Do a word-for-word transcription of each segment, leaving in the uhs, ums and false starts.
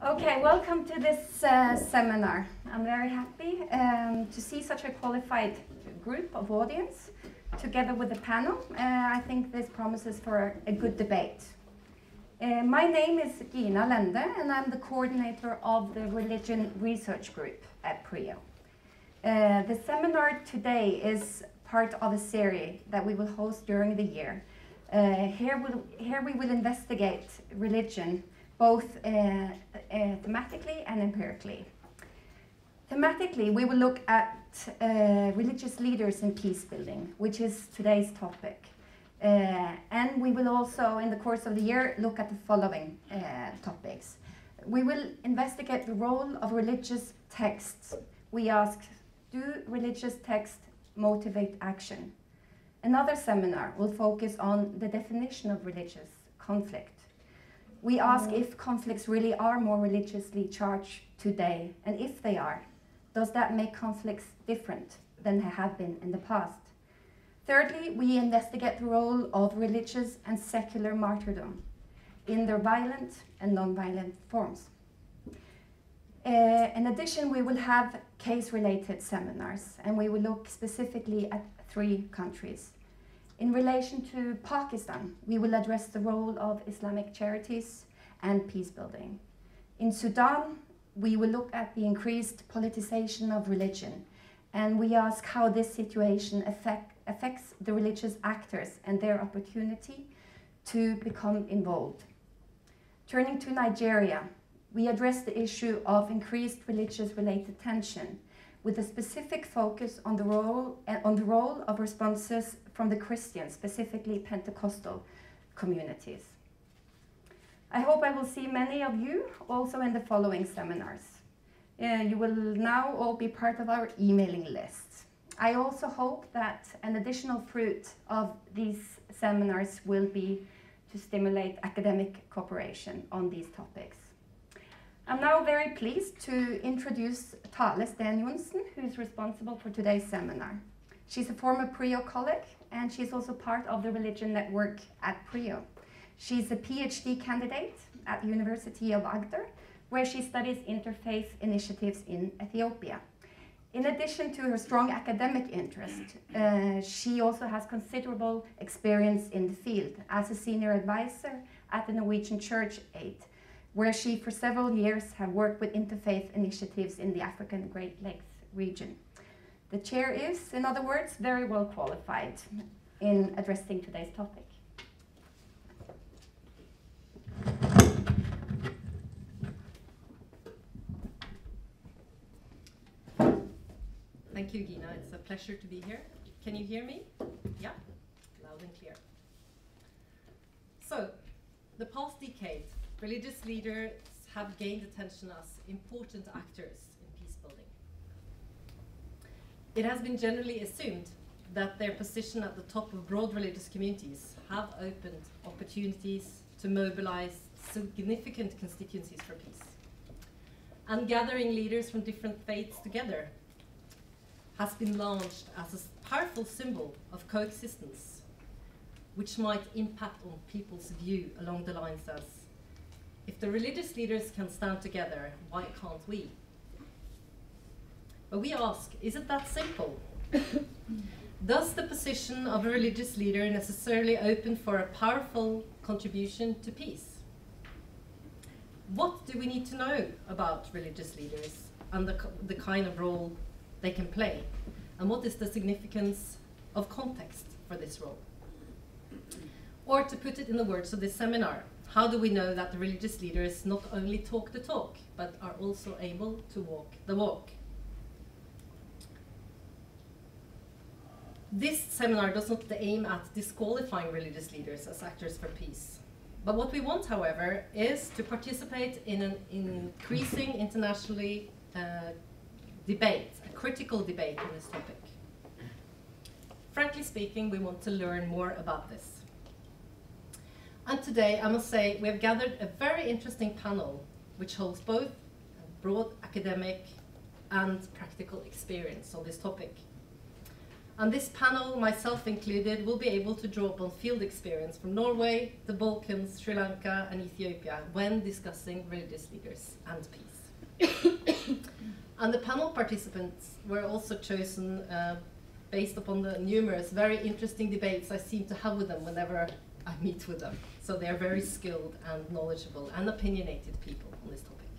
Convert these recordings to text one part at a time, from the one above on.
Okay, welcome to this uh, seminar. I'm very happy um, to see such a qualified group of audience together with the panel. Uh, I think this promises for a good debate. Uh, my name is Gina Lende, and I'm the coordinator of the Religion Research Group at PRIO. Uh, the seminar today is part of a series that we will host during the year. Uh, here, we'll, here we will investigate religion both uh, uh, thematically and empirically. Thematically, we will look at uh, religious leaders in peacebuilding, which is today's topic. Uh, and we will also, in the course of the year, look at the following uh, topics. We will investigate the role of religious texts. We ask, do religious texts motivate action? Another seminar will focus on the definition of religious conflict. We ask if conflicts really are more religiously charged today, and if they are, does that make conflicts different than they have been in the past? Thirdly, we investigate the role of religious and secular martyrdom in their violent and non-violent forms. Uh, in addition, we will have case-related seminars, and we will look specifically at three countries. In relation to Pakistan, we will address the role of Islamic charities and peacebuilding. In Sudan, we will look at the increased politicization of religion, and we ask how this situation affect, affects the religious actors and their opportunity to become involved. Turning to Nigeria, we address the issue of increased religious-related tension, with a specific focus on the role on the role of responses from the Christian, specifically Pentecostal communities. I hope I will see many of you also in the following seminars. Uh, you will now all be part of our emailing list. I also hope that an additional fruit of these seminars will be to stimulate academic cooperation on these topics. I'm now very pleased to introduce Tale Sten Johnsen, who is responsible for today's seminar. She's a former PRIO colleague, and she's also part of the religion network at PRIO. She's a PhD candidate at the University of Agder, where she studies interfaith initiatives in Ethiopia. In addition to her strong academic interest, uh, she also has considerable experience in the field as a senior advisor at the Norwegian Church Aid, where she for several years have worked with interfaith initiatives in the African Great Lakes region. The chair is, in other words, very well qualified in addressing today's topic. Thank you, Gina. It's a pleasure to be here. Can you hear me? Yeah, loud and clear. So, the past decade, religious leaders have gained attention as important actors in peacebuilding. It has been generally assumed that their position at the top of broad religious communities have opened opportunities to mobilize significant constituencies for peace. And gathering leaders from different faiths together has been launched as a powerful symbol of coexistence, which might impact on people's view along the lines as, if the religious leaders can stand together, why can't we? But we ask, is it that simple? Does the position of a religious leader necessarily open for a powerful contribution to peace? What do we need to know about religious leaders and the, the kind of role they can play? And what is the significance of context for this role? Or to put it in the words of this seminar, how do we know that the religious leaders not only talk the talk, but are also able to walk the walk? This seminar does not aim at disqualifying religious leaders as actors for peace. But what we want, however, is to participate in an increasing internationally uh, debate, a critical debate on this topic. Frankly speaking, we want to learn more about this. And today, I must say, we have gathered a very interesting panel which holds both broad academic and practical experience on this topic. And this panel, myself included, will be able to draw upon field experience from Norway, the Balkans, Sri Lanka, and Ethiopia when discussing religious leaders and peace. And the panel participants were also chosen uh, based upon the numerous very interesting debates I seem to have with them whenever I meet with them. So they are very skilled and knowledgeable and opinionated people on this topic.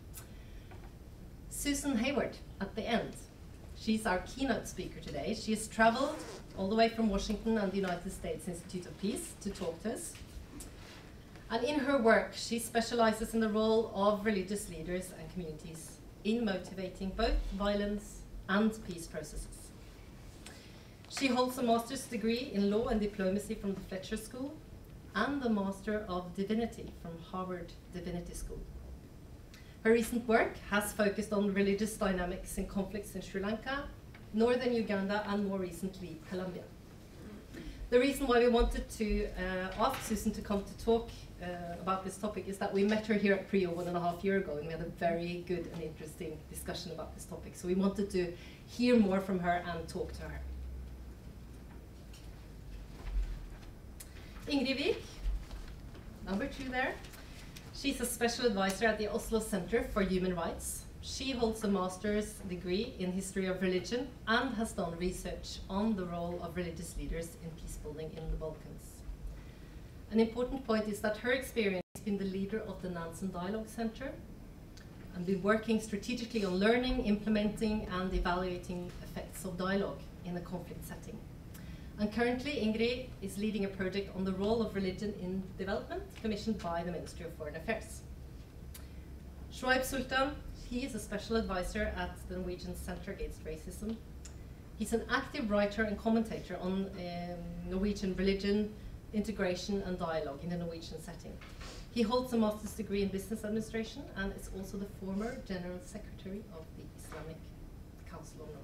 Susan Hayward at the end. She's our keynote speaker today. She has traveled all the way from Washington and the United States Institute of Peace to talk to us. And in her work, she specializes in the role of religious leaders and communities in motivating both violence and peace processes. She holds a master's degree in law and diplomacy from the Fletcher School and the Master of Divinity from Harvard Divinity School. Her recent work has focused on religious dynamics in conflicts in Sri Lanka, northern Uganda, and more recently, Colombia. The reason why we wanted to uh, ask Susan to come to talk uh, about this topic is that we met her here at PRIO one and a half year ago, and we had a very good and interesting discussion about this topic. So we wanted to hear more from her and talk to her. Ingrid, number two there. She's a special advisor at the Oslo Center for Human Rights. She holds a master's degree in history of religion and has done research on the role of religious leaders in peacebuilding in the Balkans. An important point is that her experience has been the leader of the Nansen Dialogue Center and been working strategically on learning, implementing, and evaluating effects of dialogue in a conflict setting. And currently, Ingrid is leading a project on the role of religion in development, commissioned by the Ministry of Foreign Affairs. Shoaib Sultan, he is a special advisor at the Norwegian Center Against Racism. He's an active writer and commentator on um, Norwegian religion, integration, and dialogue in the Norwegian setting. He holds a master's degree in business administration and is also the former General Secretary of the Islamic Council of Norway.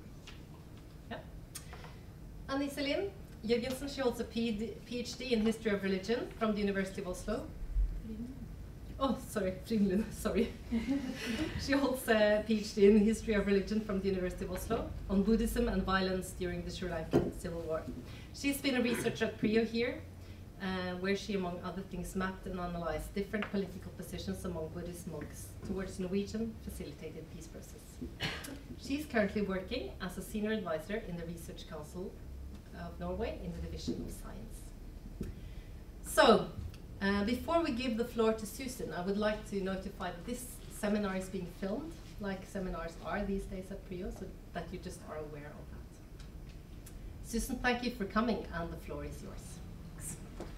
And Iselin Jørgensen, she holds a PhD in history of religion from the University of Oslo. Oh, sorry, Frydenlund, sorry. She holds a PhD in history of religion from the University of Oslo on Buddhism and violence during the Sri Lankan Civil War. She's been a researcher at PRIO here, uh, where she, among other things, mapped and analyzed different political positions among Buddhist monks towards Norwegian facilitated peace process. She's currently working as a senior advisor in the Research Council of Norway in the Division of Science. So, uh, before we give the floor to Susan, I would like to notify that this seminar is being filmed, like seminars are these days at PRIO, so that you just are aware of that. Susan, thank you for coming, and the floor is yours.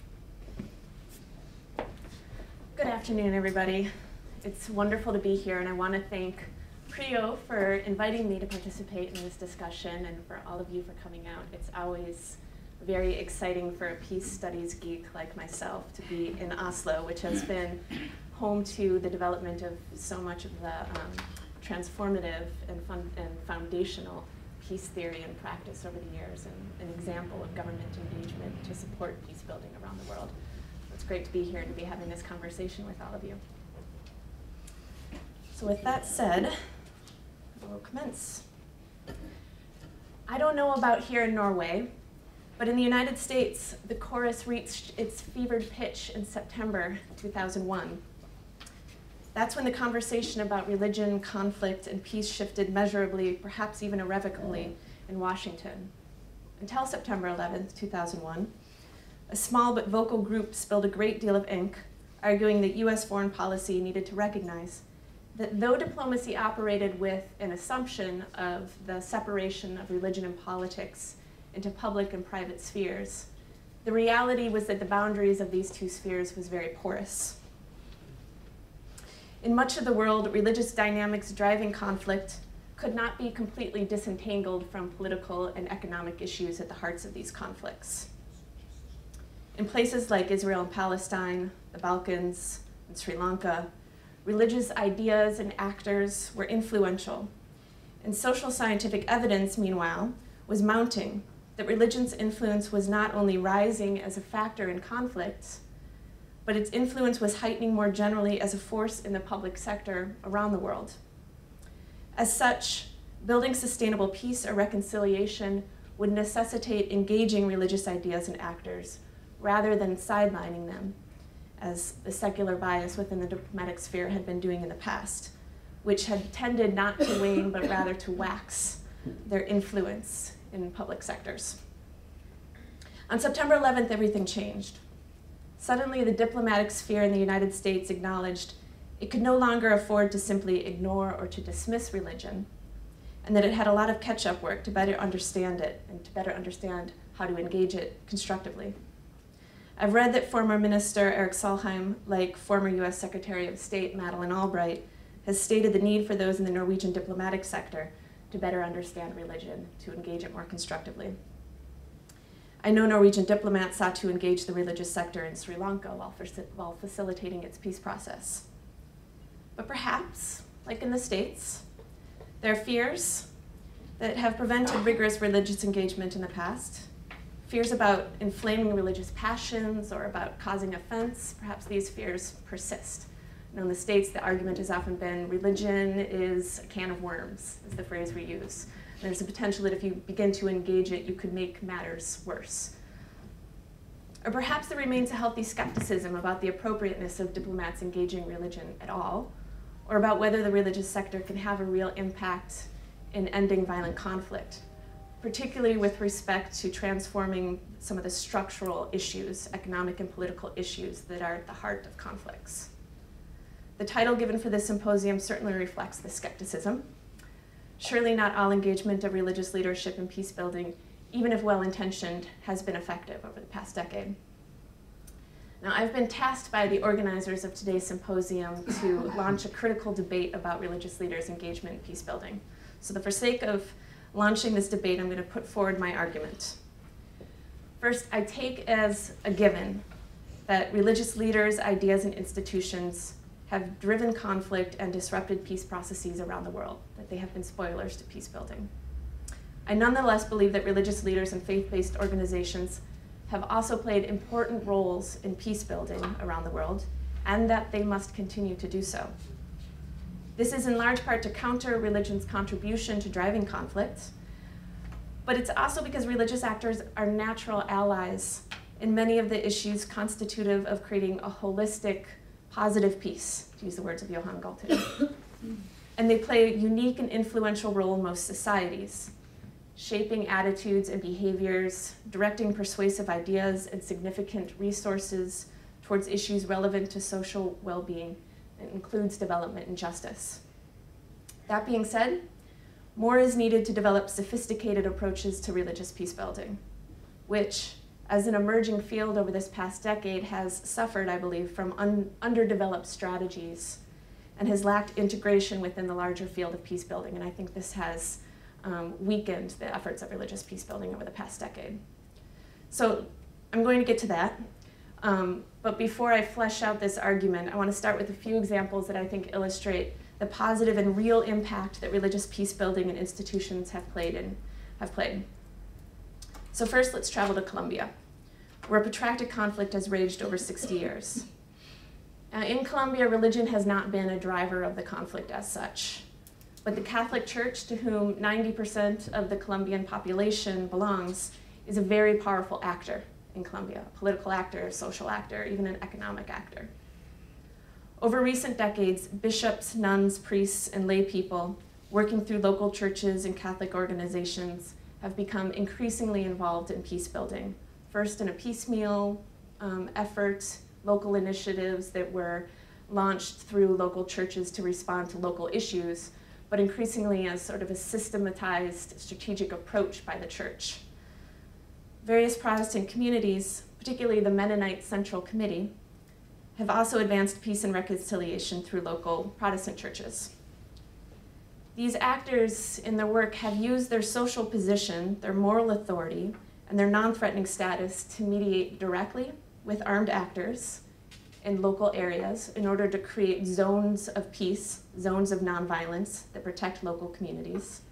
Good afternoon, everybody. It's wonderful to be here, and I want to thank PRIO for inviting me to participate in this discussion, and for all of you for coming out. It's always very exciting for a peace studies geek like myself to be in Oslo, which has been home to the development of so much of the um, transformative and, fun and foundational peace theory and practice over the years, and an example of government engagement to support peace building around the world. It's great to be here and to be having this conversation with all of you. So with that said, we'll commence. I don't know about here in Norway, but in the United States, the chorus reached its fevered pitch in September two thousand one. That's when the conversation about religion, conflict, and peace shifted measurably, perhaps even irrevocably, in Washington. Until September eleventh, two thousand one, a small but vocal group spilled a great deal of ink, arguing that U S foreign policy needed to recognize that though diplomacy operated with an assumption of the separation of religion and politics into public and private spheres, the reality was that the boundaries of these two spheres was very porous. In much of the world, religious dynamics driving conflict could not be completely disentangled from political and economic issues at the hearts of these conflicts. In places like Israel and Palestine, the Balkans, and Sri Lanka, religious ideas and actors were influential, and social scientific evidence, meanwhile, was mounting that religion's influence was not only rising as a factor in conflicts, but its influence was heightening more generally as a force in the public sector around the world. As such, building sustainable peace or reconciliation would necessitate engaging religious ideas and actors rather than sidelining them, as the secular bias within the diplomatic sphere had been doing in the past, which had tended not to wane but rather to wax their influence in public sectors. On September eleventh, everything changed. Suddenly, the diplomatic sphere in the United States acknowledged it could no longer afford to simply ignore or to dismiss religion, and that it had a lot of catch-up work to better understand it and to better understand how to engage it constructively. I've read that former Minister Eric Solheim, like former U S Secretary of State Madeleine Albright, has stated the need for those in the Norwegian diplomatic sector to better understand religion, to engage it more constructively. I know Norwegian diplomats sought to engage the religious sector in Sri Lanka while, while facilitating its peace process. But perhaps, like in the States, there are fears that have prevented rigorous religious engagement in the past, fears about inflaming religious passions or about causing offense. Perhaps these fears persist. You know, in the States, the argument has often been religion is a can of worms, is the phrase we use. And there's a potential that if you begin to engage it, you could make matters worse. Or perhaps there remains a healthy skepticism about the appropriateness of diplomats engaging religion at all, or about whether the religious sector can have a real impact in ending violent conflict, particularly with respect to transforming some of the structural issues, economic and political issues that are at the heart of conflicts. The title given for this symposium certainly reflects this skepticism. Surely not all engagement of religious leadership in peace building, even if well-intentioned, has been effective over the past decade. Now, I've been tasked by the organizers of today's symposium to launch a critical debate about religious leaders' engagement in peace building. So for the sake of launching this debate, I'm going to put forward my argument. First, I take as a given that religious leaders, ideas, and institutions have driven conflict and disrupted peace processes around the world, that they have been spoilers to peace building. I nonetheless believe that religious leaders and faith-based organizations have also played important roles in peace building around the world, and that they must continue to do so. This is in large part to counter religion's contribution to driving conflict, but it's also because religious actors are natural allies in many of the issues constitutive of creating a holistic, positive peace, to use the words of Johan Galtung. And they play a unique and influential role in most societies, shaping attitudes and behaviors, directing persuasive ideas and significant resources towards issues relevant to social well-being. It includes development and justice. That being said, more is needed to develop sophisticated approaches to religious peace building, which, as an emerging field over this past decade, has suffered, I believe, from un underdeveloped strategies and has lacked integration within the larger field of peace building. And I think this has um, weakened the efforts of religious peace building over the past decade. So I'm going to get to that. Um, but before I flesh out this argument, I want to start with a few examples that I think illustrate the positive and real impact that religious peace building and institutions have played and have played. So first, let's travel to Colombia, where a protracted conflict has raged over sixty years. Uh, in Colombia, religion has not been a driver of the conflict as such, but the Catholic Church, to whom ninety percent of the Colombian population belongs, is a very powerful actor in Colombia, a political actor, a social actor, even an economic actor. Over recent decades, bishops, nuns, priests, and lay people working through local churches and Catholic organizations have become increasingly involved in peace building, first in a piecemeal um, effort, local initiatives that were launched through local churches to respond to local issues, but increasingly as sort of a systematized strategic approach by the church. Various Protestant communities, particularly the Mennonite Central Committee, have also advanced peace and reconciliation through local Protestant churches. These actors in their work have used their social position, their moral authority, and their non-threatening status to mediate directly with armed actors in local areas in order to create zones of peace, zones of nonviolence that protect local communities.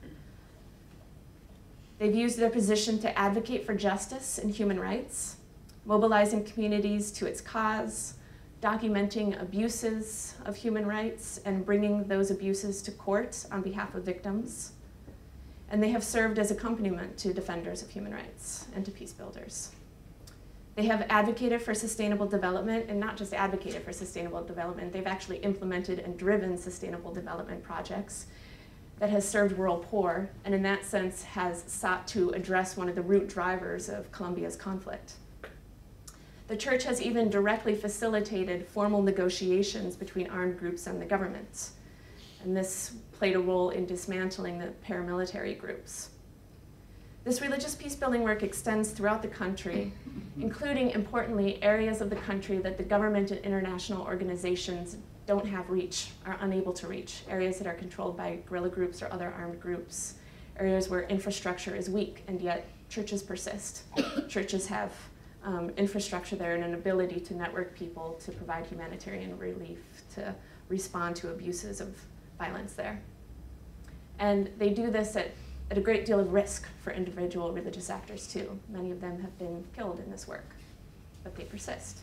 They've used their position to advocate for justice and human rights, mobilizing communities to its cause, documenting abuses of human rights, and bringing those abuses to court on behalf of victims. and they have served as accompaniment to defenders of human rights and to peace builders. They have advocated for sustainable development, and not just advocated for sustainable development, they've actually implemented and driven sustainable development projects that has served rural poor, and in that sense has sought to address one of the root drivers of Colombia's conflict. The church has even directly facilitated formal negotiations between armed groups and the government, and this played a role in dismantling the paramilitary groups. This religious peace-building work extends throughout the country, including, importantly, areas of the country that the government and international organizations don't have reach, are unable to reach, areas that are controlled by guerrilla groups or other armed groups, areas where infrastructure is weak, and yet churches persist. Churches have um, infrastructure there and an ability to network people, to provide humanitarian relief, to respond to abuses of violence there. And they do this at at a great deal of risk for individual religious actors too. Many of them have been killed in this work, but they persist.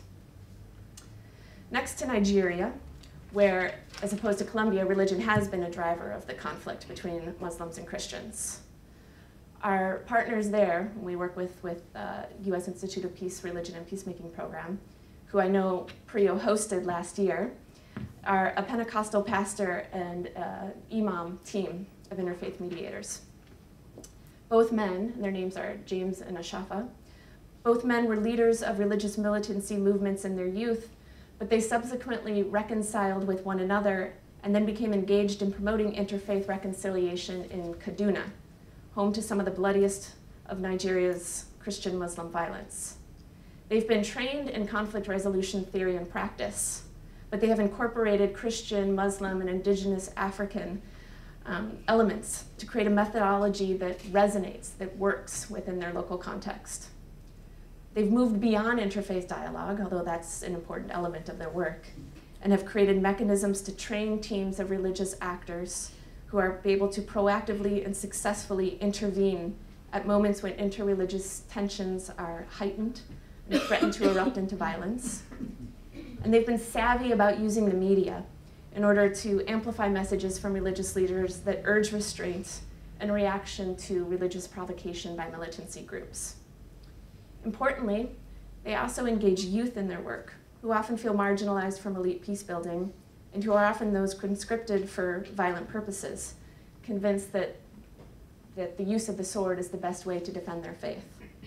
Next to Nigeria, where, as opposed to Colombia, religion has been a driver of the conflict between Muslims and Christians. Our partners there, we work with, with uh, U S Institute of Peace, Religion, and Peacemaking Program, who I know PRIO hosted last year, are a Pentecostal pastor and uh, imam team of interfaith mediators. Both men, their names are James and Ashafa, both men were leaders of religious militancy movements in their youth, but they subsequently reconciled with one another and then became engaged in promoting interfaith reconciliation in Kaduna, home to some of the bloodiest of Nigeria's Christian-Muslim violence. They've been trained in conflict resolution theory and practice, but they have incorporated Christian, Muslim, and indigenous African Um, elements to create a methodology that resonates, that works within their local context. They've moved beyond interfaith dialogue, although that's an important element of their work, and have created mechanisms to train teams of religious actors who are able to proactively and successfully intervene at moments when interreligious tensions are heightened and threaten to erupt into violence. And they've been savvy about using the media in order to amplify messages from religious leaders that urge restraint and reaction to religious provocation by militancy groups. Importantly, they also engage youth in their work, who often feel marginalized from elite peace building, and who are often those conscripted for violent purposes, convinced that, that the use of the sword is the best way to defend their faith.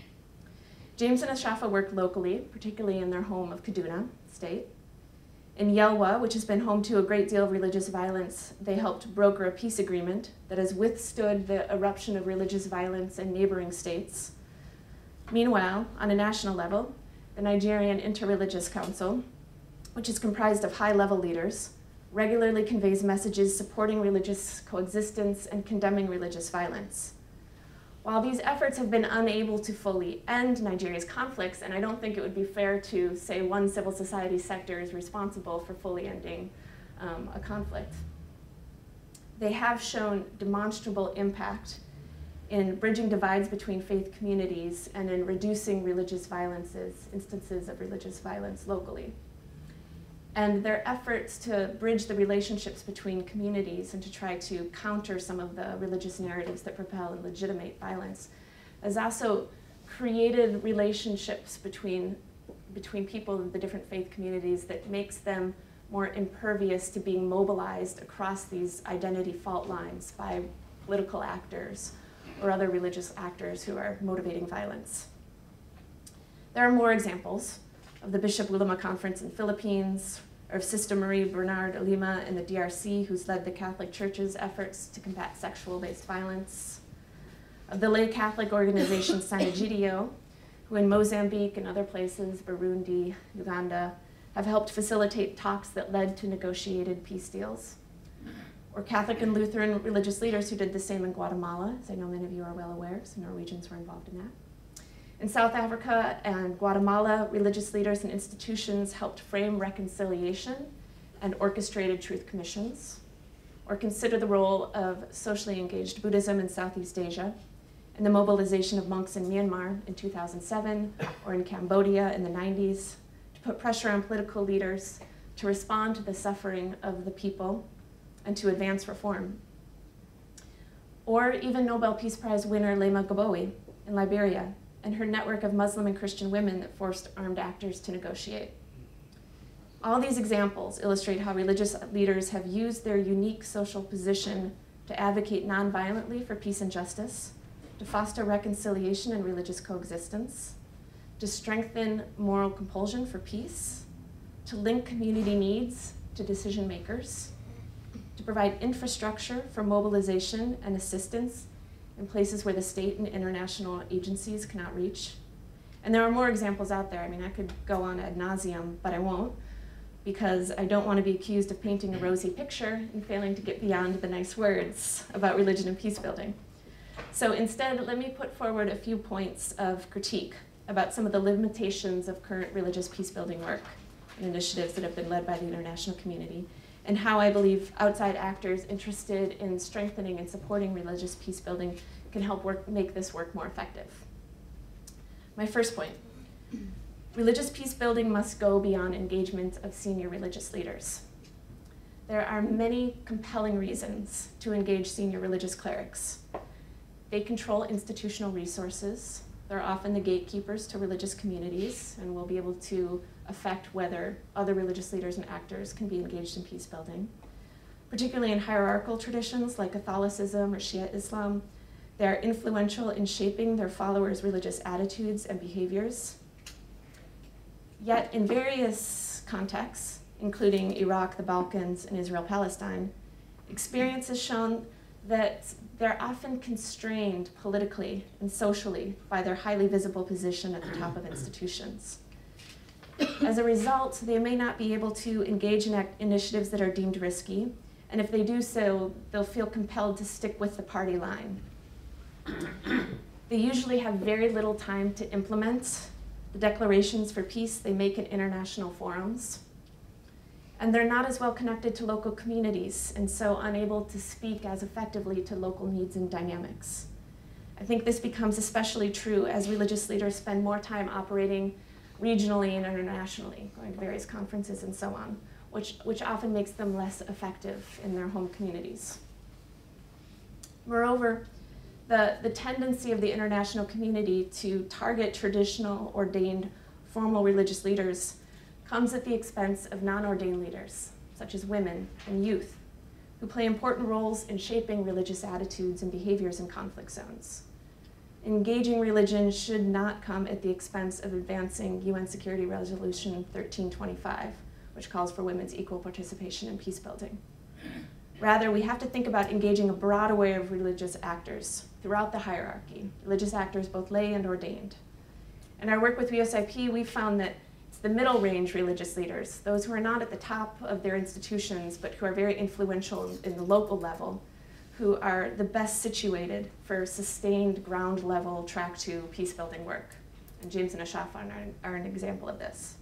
James and Ashafa work locally, particularly in their home of Kaduna State. In Yelwa, which has been home to a great deal of religious violence, they helped broker a peace agreement that has withstood the eruption of religious violence in neighboring states. Meanwhile, on a national level, the Nigerian Interreligious Council, which is comprised of high-level leaders, regularly conveys messages supporting religious coexistence and condemning religious violence. While these efforts have been unable to fully end Nigeria's conflicts, and I don't think it would be fair to say one civil society sector is responsible for fully ending um, a conflict, they have shown demonstrable impact in bridging divides between faith communities and in reducing religious violences, instances of religious violence locally. And their efforts to bridge the relationships between communities and to try to counter some of the religious narratives that propel and legitimate violence has also created relationships between, between people in the different faith communities that makes them more impervious to being mobilized across these identity fault lines by political actors or other religious actors who are motivating violence. There are more examples of the Bishop Lulama Conference in Philippines, or of Sister Marie Bernard Lima in the D R C, who's led the Catholic Church's efforts to combat sexual-based violence, of the lay Catholic organization San Egidio, who in Mozambique and other places, Burundi, Uganda, have helped facilitate talks that led to negotiated peace deals, or Catholic and Lutheran religious leaders who did the same in Guatemala, as I know many of you are well aware, some Norwegians were involved in that. In South Africa and Guatemala, religious leaders and institutions helped frame reconciliation and orchestrated truth commissions, or consider the role of socially engaged Buddhism in Southeast Asia, and the mobilization of monks in Myanmar in two thousand seven, or in Cambodia in the nineties, to put pressure on political leaders to respond to the suffering of the people and to advance reform. Or even Nobel Peace Prize winner Lema Gbowe in Liberia and her network of Muslim and Christian women that forced armed actors to negotiate. All these examples illustrate how religious leaders have used their unique social position to advocate nonviolently for peace and justice, to foster reconciliation and religious coexistence, to strengthen moral compulsion for peace, to link community needs to decision makers, to provide infrastructure for mobilization and assistance in places where the state and international agencies cannot reach. And there are more examples out there. I mean, I could go on ad nauseum, but I won't, because I don't want to be accused of painting a rosy picture and failing to get beyond the nice words about religion and peace building. So instead, let me put forward a few points of critique about some of the limitations of current religious peace building work and initiatives that have been led by the international community, and how I believe outside actors interested in strengthening and supporting religious peace building can help work, make this work more effective. My first point, religious peace building must go beyond engagement of senior religious leaders. There are many compelling reasons to engage senior religious clerics. They control institutional resources. They're often the gatekeepers to religious communities and will be able to affect whether other religious leaders and actors can be engaged in peace building. Particularly in hierarchical traditions like Catholicism or Shia Islam, they are influential in shaping their followers' religious attitudes and behaviors. Yet in various contexts, including Iraq, the Balkans, and Israel-Palestine, experience has shown that they're often constrained politically and socially by their highly visible position at the top of institutions. As a result, they may not be able to engage in initiatives that are deemed risky, and if they do so, they'll feel compelled to stick with the party line. They usually have very little time to implement the declarations for peace they make in international forums. And they're not as well connected to local communities, and so unable to speak as effectively to local needs and dynamics. I think this becomes especially true as religious leaders spend more time operating regionally and internationally, going to various conferences and so on, which, which often makes them less effective in their home communities. Moreover, the, the tendency of the international community to target traditional, ordained, formal religious leaders comes at the expense of non-ordained leaders, such as women and youth, who play important roles in shaping religious attitudes and behaviors in conflict zones. Engaging religion should not come at the expense of advancing U N Security Resolution thirteen twenty-five, which calls for women's equal participation in peace building. Rather, we have to think about engaging a broad array of religious actors throughout the hierarchy, religious actors both lay and ordained. In our work with W S I P, we found that it's the middle range religious leaders, those who are not at the top of their institutions, but who are very influential in the local level, who are the best situated for sustained ground level track two peace building work. And James and Ashaf are, are an example of this.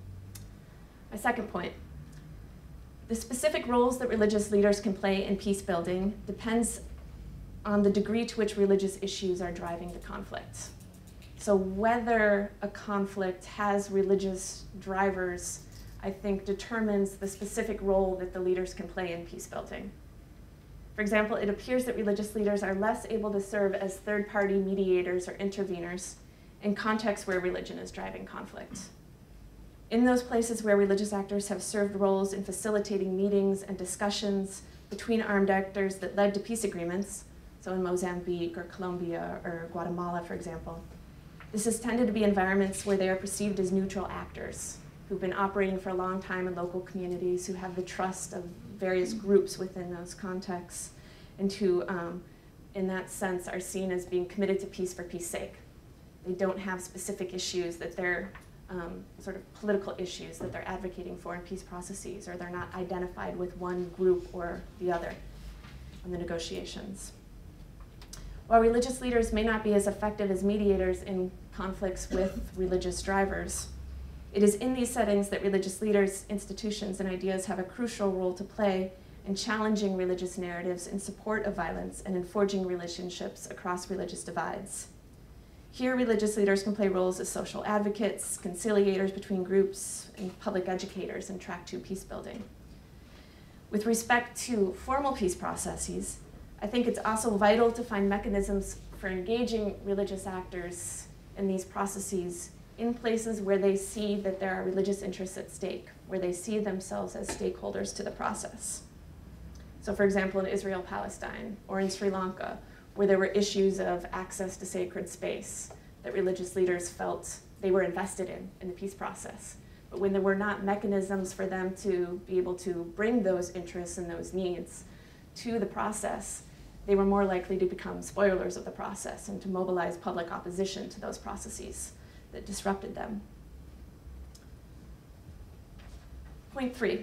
My second point, the specific roles that religious leaders can play in peace building depends on the degree to which religious issues are driving the conflict. So whether a conflict has religious drivers, I think, determines the specific role that the leaders can play in peace building. For example, it appears that religious leaders are less able to serve as third-party mediators or interveners in contexts where religion is driving conflict. In those places where religious actors have served roles in facilitating meetings and discussions between armed actors that led to peace agreements, so in Mozambique or Colombia or Guatemala, for example, this has tended to be environments where they are perceived as neutral actors who've been operating for a long time in local communities, who have the trust of various groups within those contexts, and who, um, in that sense, are seen as being committed to peace for peace's sake. They don't have specific issues that they're um, sort of political issues that they're advocating for in peace processes, or they're not identified with one group or the other in the negotiations. While religious leaders may not be as effective as mediators in conflicts with religious drivers, it is in these settings that religious leaders, institutions, and ideas have a crucial role to play in challenging religious narratives in support of violence and in forging relationships across religious divides. Here, religious leaders can play roles as social advocates, conciliators between groups, and public educators in track two peace building. With respect to formal peace processes, I think it's also vital to find mechanisms for engaging religious actors in these processes in places where they see that there are religious interests at stake, where they see themselves as stakeholders to the process. So for example, in Israel, Palestine, or in Sri Lanka, where there were issues of access to sacred space that religious leaders felt they were invested in in the peace process. But when there were not mechanisms for them to be able to bring those interests and those needs to the process, they were more likely to become spoilers of the process and to mobilize public opposition to those processes that disrupted them. Point three,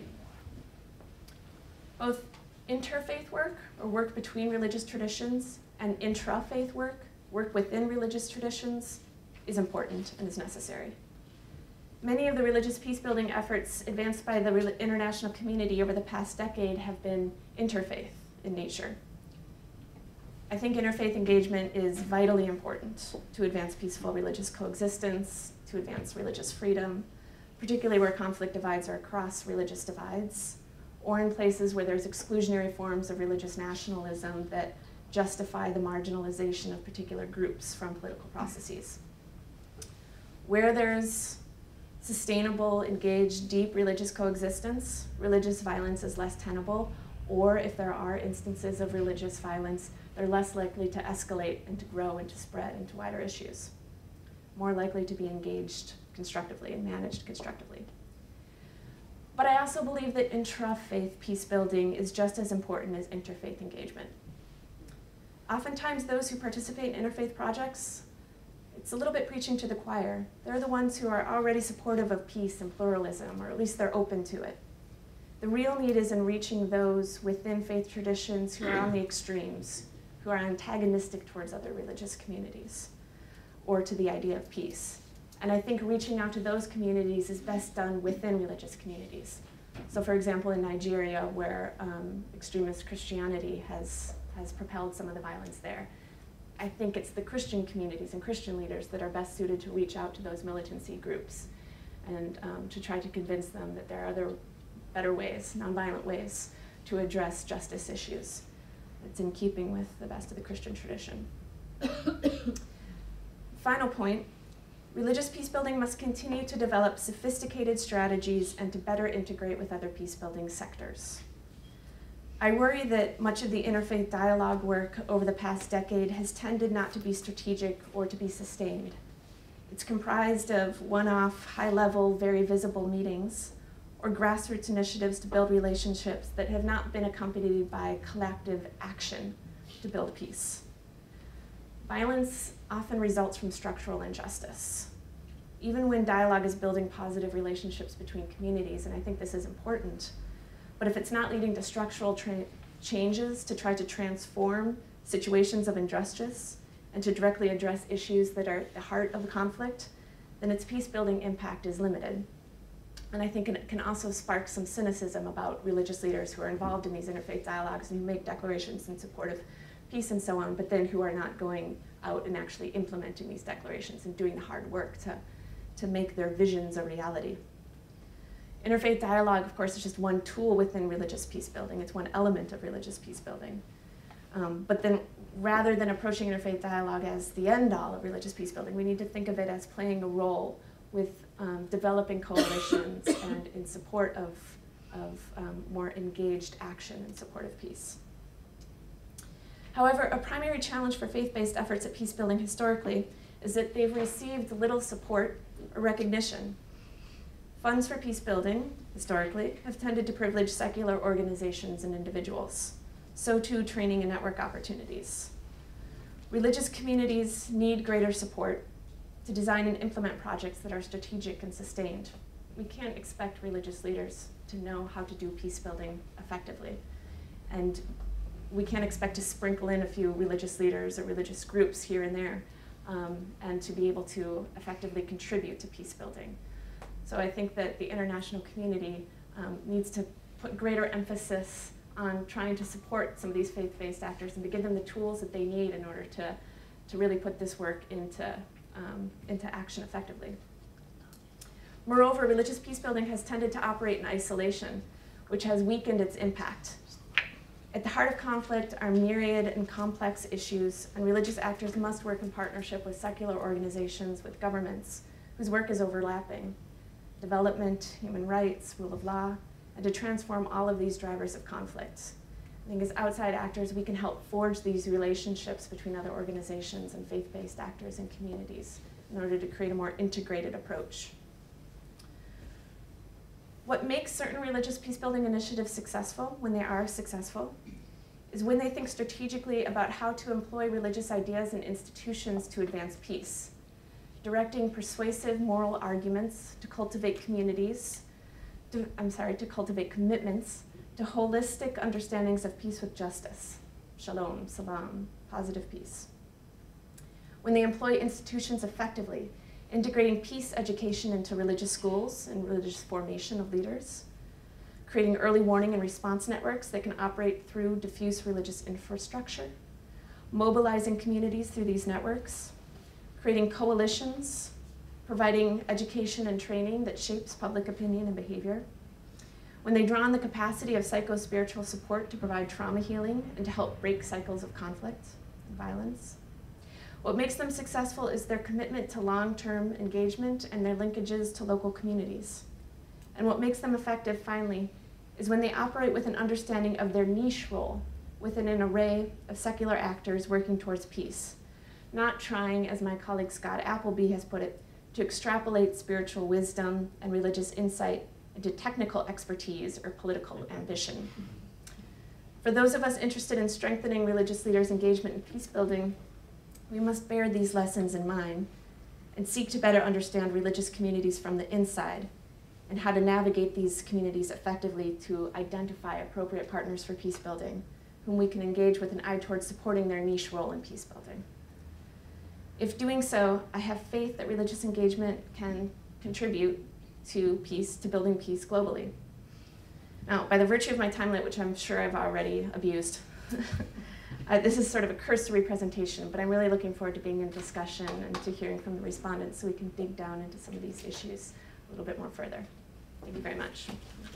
both interfaith work, or work between religious traditions, and intra-faith work, work within religious traditions, is important and is necessary. Many of the religious peace-building efforts advanced by the international community over the past decade have been interfaith in nature. I think interfaith engagement is vitally important to advance peaceful religious coexistence, to advance religious freedom, particularly where conflict divides are across religious divides, or in places where there's exclusionary forms of religious nationalism that justify the marginalization of particular groups from political processes. Where there's sustainable, engaged, deep religious coexistence, religious violence is less tenable, or if there are instances of religious violence, they're less likely to escalate and to grow and to spread into wider issues, more likely to be engaged constructively and managed constructively. But I also believe that intra-faith peace building is just as important as interfaith engagement. Oftentimes those who participate in interfaith projects, it's a little bit preaching to the choir. They're the ones who are already supportive of peace and pluralism, or at least they're open to it. The real need is in reaching those within faith traditions who are on the extremes, who are antagonistic towards other religious communities, or to the idea of peace. And I think reaching out to those communities is best done within religious communities. So for example, in Nigeria, where um, extremist Christianity has, has propelled some of the violence there, I think it's the Christian communities and Christian leaders that are best suited to reach out to those militancy groups and um, to try to convince them that there are other better ways, nonviolent ways, to address justice issues. It's in keeping with the best of the Christian tradition. Final point, religious peacebuilding must continue to develop sophisticated strategies and to better integrate with other peacebuilding sectors. I worry that much of the interfaith dialogue work over the past decade has tended not to be strategic or to be sustained. It's comprised of one-off, high-level, very visible meetings, or grassroots initiatives to build relationships that have not been accompanied by collective action to build peace. Violence often results from structural injustice. Even when dialogue is building positive relationships between communities, and I think this is important, but if it's not leading to structural changes to try to transform situations of injustice and to directly address issues that are at the heart of the conflict, then its peace-building impact is limited. And I think it can also spark some cynicism about religious leaders who are involved in these interfaith dialogues and who make declarations in support of peace and so on, but then who are not going out and actually implementing these declarations and doing the hard work to, to make their visions a reality. Interfaith dialogue, of course, is just one tool within religious peacebuilding. It's one element of religious peacebuilding. Um, but then rather than approaching interfaith dialogue as the end-all of religious peacebuilding, we need to think of it as playing a role with um, developing coalitions and in support of, of um, more engaged action in support of peace. However, a primary challenge for faith-based efforts at peacebuilding historically is that they've received little support or recognition. Funds for peacebuilding, historically, have tended to privilege secular organizations and individuals. So too, training and network opportunities. Religious communities need greater support to design and implement projects that are strategic and sustained. We can't expect religious leaders to know how to do peacebuilding effectively. And we can't expect to sprinkle in a few religious leaders or religious groups here and there um, and to be able to effectively contribute to peacebuilding. So I think that the international community um, needs to put greater emphasis on trying to support some of these faith-based actors and to give them the tools that they need in order to, to really put this work into, um, into action effectively. Moreover, religious peacebuilding has tended to operate in isolation, which has weakened its impact. At the heart of conflict are myriad and complex issues, and religious actors must work in partnership with secular organizations, with governments, whose work is overlapping. Development, human rights, rule of law, and to transform all of these drivers of conflict. I think as outside actors, we can help forge these relationships between other organizations and faith-based actors and communities in order to create a more integrated approach. What makes certain religious peacebuilding initiatives successful, when they are successful, is when they think strategically about how to employ religious ideas and institutions to advance peace, directing persuasive moral arguments to cultivate communities, to, I'm sorry, to cultivate commitments to holistic understandings of peace with justice, shalom, salam, positive peace. When they employ institutions effectively, integrating peace education into religious schools and religious formation of leaders, creating early warning and response networks that can operate through diffuse religious infrastructure, mobilizing communities through these networks, creating coalitions, providing education and training that shapes public opinion and behavior. When they draw on the capacity of psycho-spiritual support to provide trauma healing and to help break cycles of conflict and violence. What makes them successful is their commitment to long-term engagement and their linkages to local communities. And what makes them effective, finally, is when they operate with an understanding of their niche role within an array of secular actors working towards peace, not trying, as my colleague Scott Appleby has put it, to extrapolate spiritual wisdom and religious insight into technical expertise or political ambition. For those of us interested in strengthening religious leaders' engagement in peace building, we must bear these lessons in mind and seek to better understand religious communities from the inside and how to navigate these communities effectively to identify appropriate partners for peace building, whom we can engage with an eye towards supporting their niche role in peace building. If doing so, I have faith that religious engagement can contribute to peace, to building peace globally. Now, by the virtue of my time limit, which I'm sure I've already abused, uh, this is sort of a cursory presentation, but I'm really looking forward to being in discussion and to hearing from the respondents so we can dig down into some of these issues a little bit more further. Thank you very much.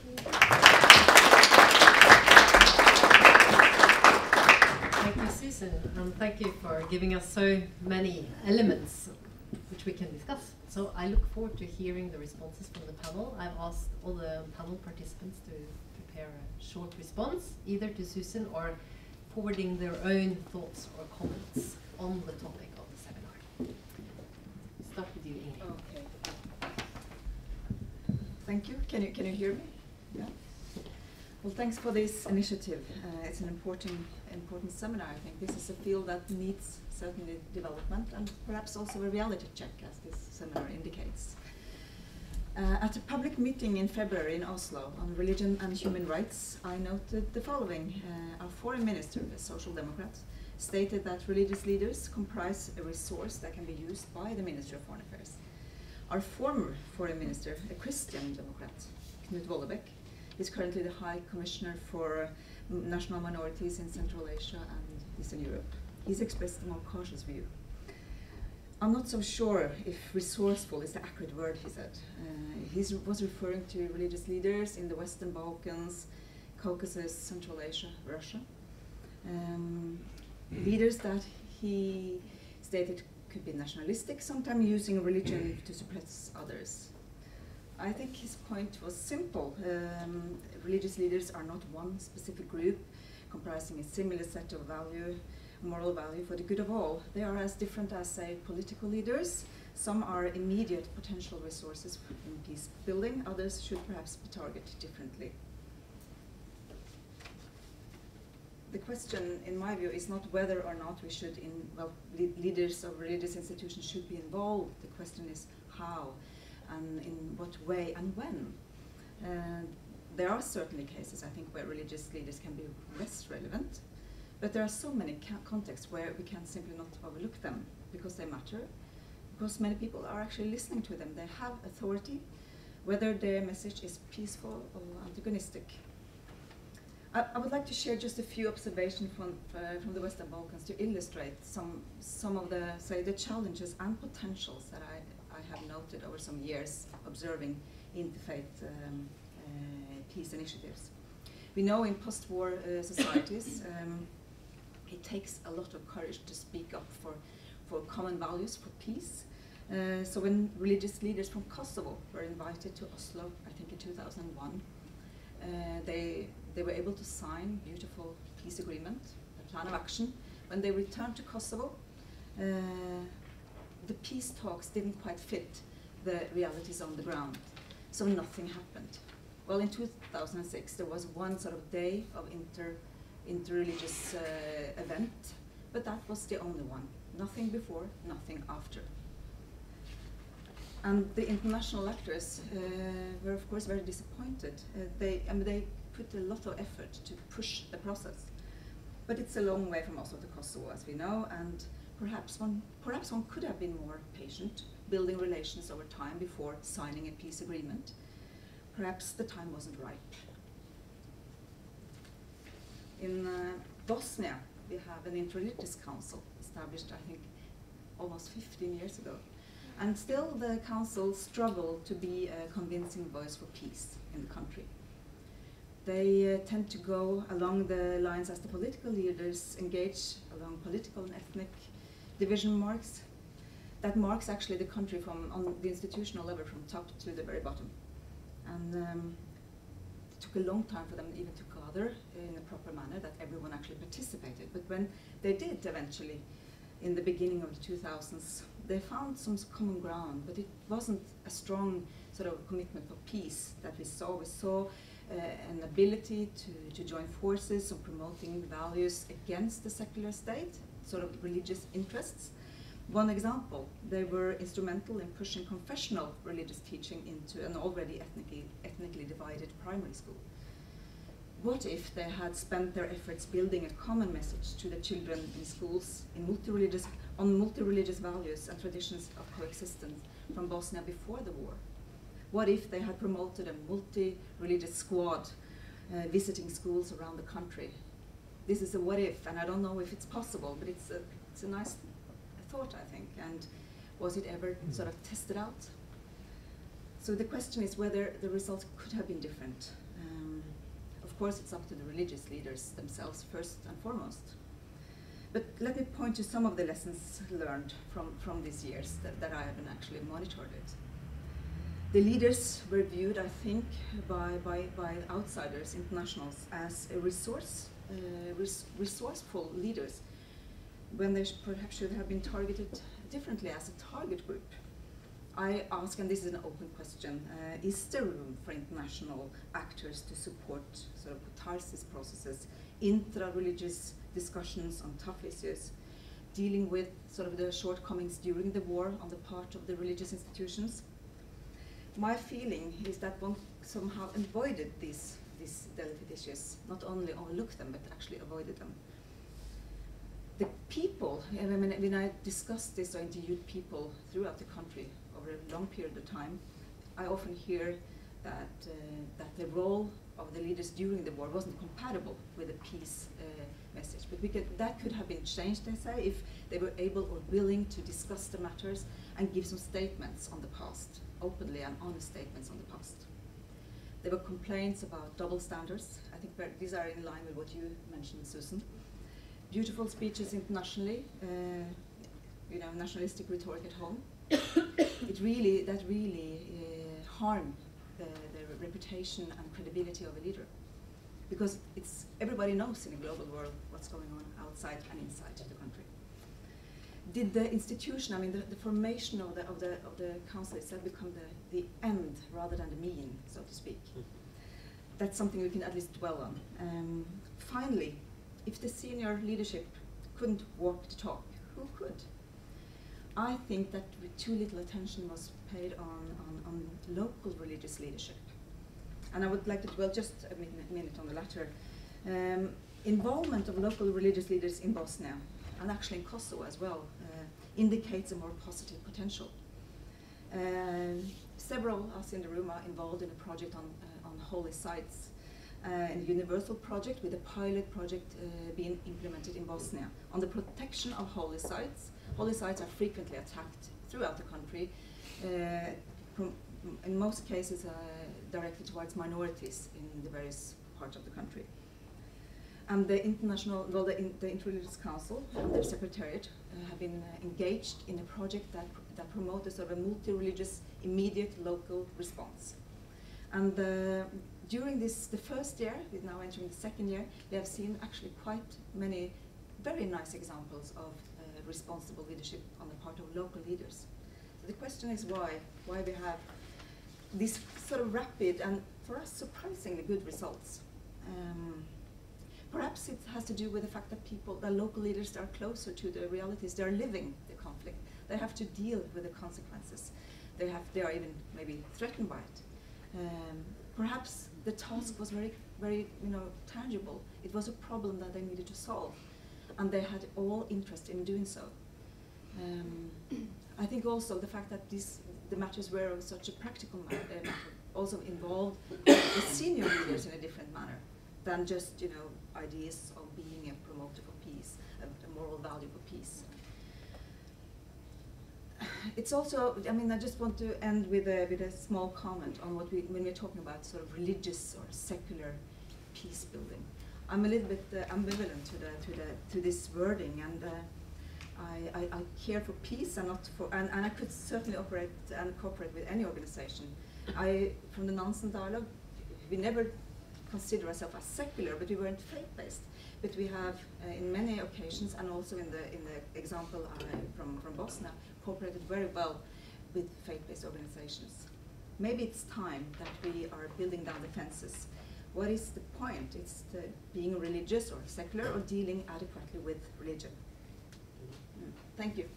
Thank you, Susan, and thank you for giving us so many elements which we can discuss. So I look forward to hearing the responses from the panel. I've asked all the panel participants to prepare a short response, either to Susan or forwarding their own thoughts or comments on the topic of the seminar. Start with you, Ingrid. Okay. Thank you. Can you can you hear me? Yeah. Well, thanks for this initiative. Uh, it's an important important seminar. I think this is a field that needs certainly development and perhaps also a reality check, as this seminar indicates. Uh, at a public meeting in February in Oslo on religion and human rights, I noted the following. Uh, our foreign minister, a social democrat, stated that religious leaders comprise a resource that can be used by the Ministry of Foreign Affairs. Our former foreign minister, a Christian democrat, Knut Vollebæk, is currently the High Commissioner for uh, National Minorities in Central Asia and Eastern Europe. He's expressed a more cautious view. I'm not so sure if resourceful is the accurate word, he said. Uh, he was referring to religious leaders in the Western Balkans, Caucasus, Central Asia, Russia. Um, leaders that he stated could be nationalistic, sometimes using religion to suppress others. I think his point was simple. Um, religious leaders are not one specific group comprising a similar set of value, moral value for the good of all. They are as different as, say, political leaders. Some are immediate potential resources in peace building. Others should perhaps be targeted differently. The question, in my view, is not whether or not we should, in, well, le leaders of religious institutions should be involved. The question is how, and in what way and when. Uh, there are certainly cases, I think, where religious leaders can be less relevant, but there are so many contexts where we can simply not overlook them because they matter, because many people are actually listening to them. They have authority, whether their message is peaceful or antagonistic. I, I would like to share just a few observations from, uh, from the Western Balkans to illustrate some, some of the, say, the challenges and potentials that I, I have noted over some years observing interfaith um, uh, peace initiatives. We know in post-war uh, societies, um, it takes a lot of courage to speak up for, for common values, for peace. Uh, so when religious leaders from Kosovo were invited to Oslo, I think in two thousand one, uh, they, they were able to sign beautiful peace agreement, a plan of action. When they returned to Kosovo, uh, the peace talks didn't quite fit the realities on the ground, so nothing happened. Well, in two thousand six, there was one sort of day of inter, inter-religious uh, event, but that was the only one. Nothing before, nothing after. And the international actors uh, were, of course, very disappointed. Uh, they, I mean, they put a lot of effort to push the process. But it's a long way from Oslo to Kosovo, as we know, and perhaps one, perhaps one could have been more patient, building relations over time before signing a peace agreement. Perhaps the time wasn't ripe. In uh, Bosnia, we have an interreligious council established, I think, almost fifteen years ago. And still the council struggled to be a convincing voice for peace in the country. They uh, tend to go along the lines as the political leaders engage along political and ethnic division marks. That marks actually the country from on the institutional level from top to the very bottom. And um, it took a long time for them even to gather in a proper manner that everyone actually participated. But when they did eventually, in the beginning of the two thousands, they found some common ground, but it wasn't a strong sort of commitment for peace that we saw. We saw uh, an ability to, to join forces on promoting values against the secular state, sort of religious interests. One example, they were instrumental in pushing confessional religious teaching into an already ethnically, ethnically divided primary school. What if they had spent their efforts building a common message to the children in schools in multi-religious, on multi-religious values and traditions of coexistence from Bosnia before the war? What if they had promoted a multi-religious squad uh, visiting schools around the country? This is a what if, and I don't know if it's possible, but it's a, it's a nice thought, I think. And was it ever sort of tested out? So the question is whether the result could have been different. Um, of course, it's up to the religious leaders themselves first and foremost. But let me point to some of the lessons learned from, from these years that, that I haven't actually monitored it. The leaders were viewed, I think, by, by, by outsiders, internationals, as a resource, uh, res resourceful leaders, when they sh perhaps should have been targeted differently as a target group. I ask, and this is an open question, uh, is there room for international actors to support sort of catharsis processes, intra-religious discussions on tough issues, dealing with sort of the shortcomings during the war on the part of the religious institutions? My feeling is that one somehow avoided these, these delicate issues, not only overlooked them, but actually avoided them. The people, I mean, when I discussed this or interviewed people throughout the country over a long period of time, I often hear that, uh, that the role of the leaders during the war wasn't compatible with the peace uh, message. But we could, that could have been changed, they say, if they were able or willing to discuss the matters and give some statements on the past, openly and honest statements on the past. There were complaints about double standards. I think these are in line with what you mentioned, Susan. Beautiful speeches internationally, uh, you know, nationalistic rhetoric at home. it really, that really uh, harmed the, the reputation and credibility of a leader, because it's everybody knows in the global world what's going on outside and inside the country. Did the institution, I mean, the, the formation of the of the of the council itself become the the end rather than the mean, so to speak? That's something we can at least dwell on. Um, finally. If the senior leadership couldn't walk the talk, who could? I think that too little attention was paid on, on, on local religious leadership. And I would like to dwell just a minute, minute on the latter. Um, involvement of local religious leaders in Bosnia, and actually in Kosovo as well, uh, indicates a more positive potential. Uh, several of us in the room are involved in a project on, uh, on holy sites. Uh, a universal project with a pilot project uh, being implemented in Bosnia on the protection of holy sites. Holy sites are frequently attacked throughout the country, uh, in most cases uh, directed towards minorities in the various parts of the country. And the international, well, the, in, the Interreligious Council and their secretariat uh, have been uh, engaged in a project that, that promotes a sort of a multi-religious immediate local response. And uh, during this, the first year, we're now entering the second year, we have seen actually quite many very nice examples of uh, responsible leadership on the part of local leaders. So the question is why? Why we have these sort of rapid and, for us, surprisingly good results. Um, perhaps it has to do with the fact that people, the local leaders, are closer to the realities. They are living the conflict. They have to deal with the consequences. They have, they are even maybe threatened by it. Um, perhaps the task was very, very, you know, tangible. It was a problem that they needed to solve, and they had all interest in doing so. Um, I think also the fact that these the matters were of such a practical ma uh, matter also involved the senior leaders in a different manner than just, you know, ideas of being a promoter for peace, a, a moral value for peace. It's also, I mean, I just want to end with a, with a small comment on what we, when we're talking about sort of religious or secular peace building. I'm a little bit uh, ambivalent to the, to the, to this wording, and uh, I, I, I care for peace and not for, and, and I could certainly operate and cooperate with any organization. I, from the Nansen dialogue, we never consider ourselves as secular, but we weren't faith-based. But we have, uh, in many occasions, and also in the in the example uh, from from Bosnia, cooperated very well with faith-based organizations. Maybe it's time that we are building down the fences. What is the point? It's the being religious or secular or dealing adequately with religion. Mm. Thank you.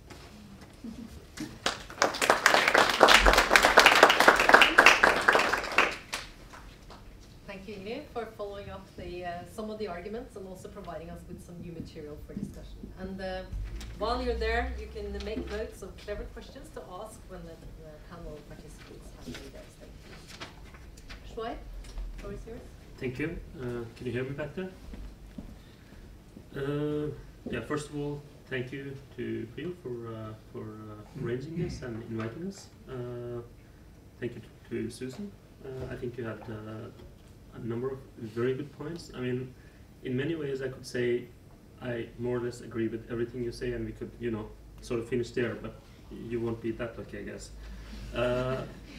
Thank you, Ingrid, for following up the, uh, some of the arguments and also providing us with some new material for discussion. And uh, while you're there, you can make notes of clever questions to ask when the, the panel participants have made their statement. Shoaib, the floor is yours. Thank you. Uh, can you hear me back there? Uh, yeah, first of all, thank you to PRIO for, uh, for uh, arranging this and inviting us. Uh, thank you to, to Susan. Uh, I think you had uh, a number of very good points. I mean, in many ways I could say I more or less agree with everything you say, and we could, you know, sort of finish there, but you won't be that lucky, I guess. Uh,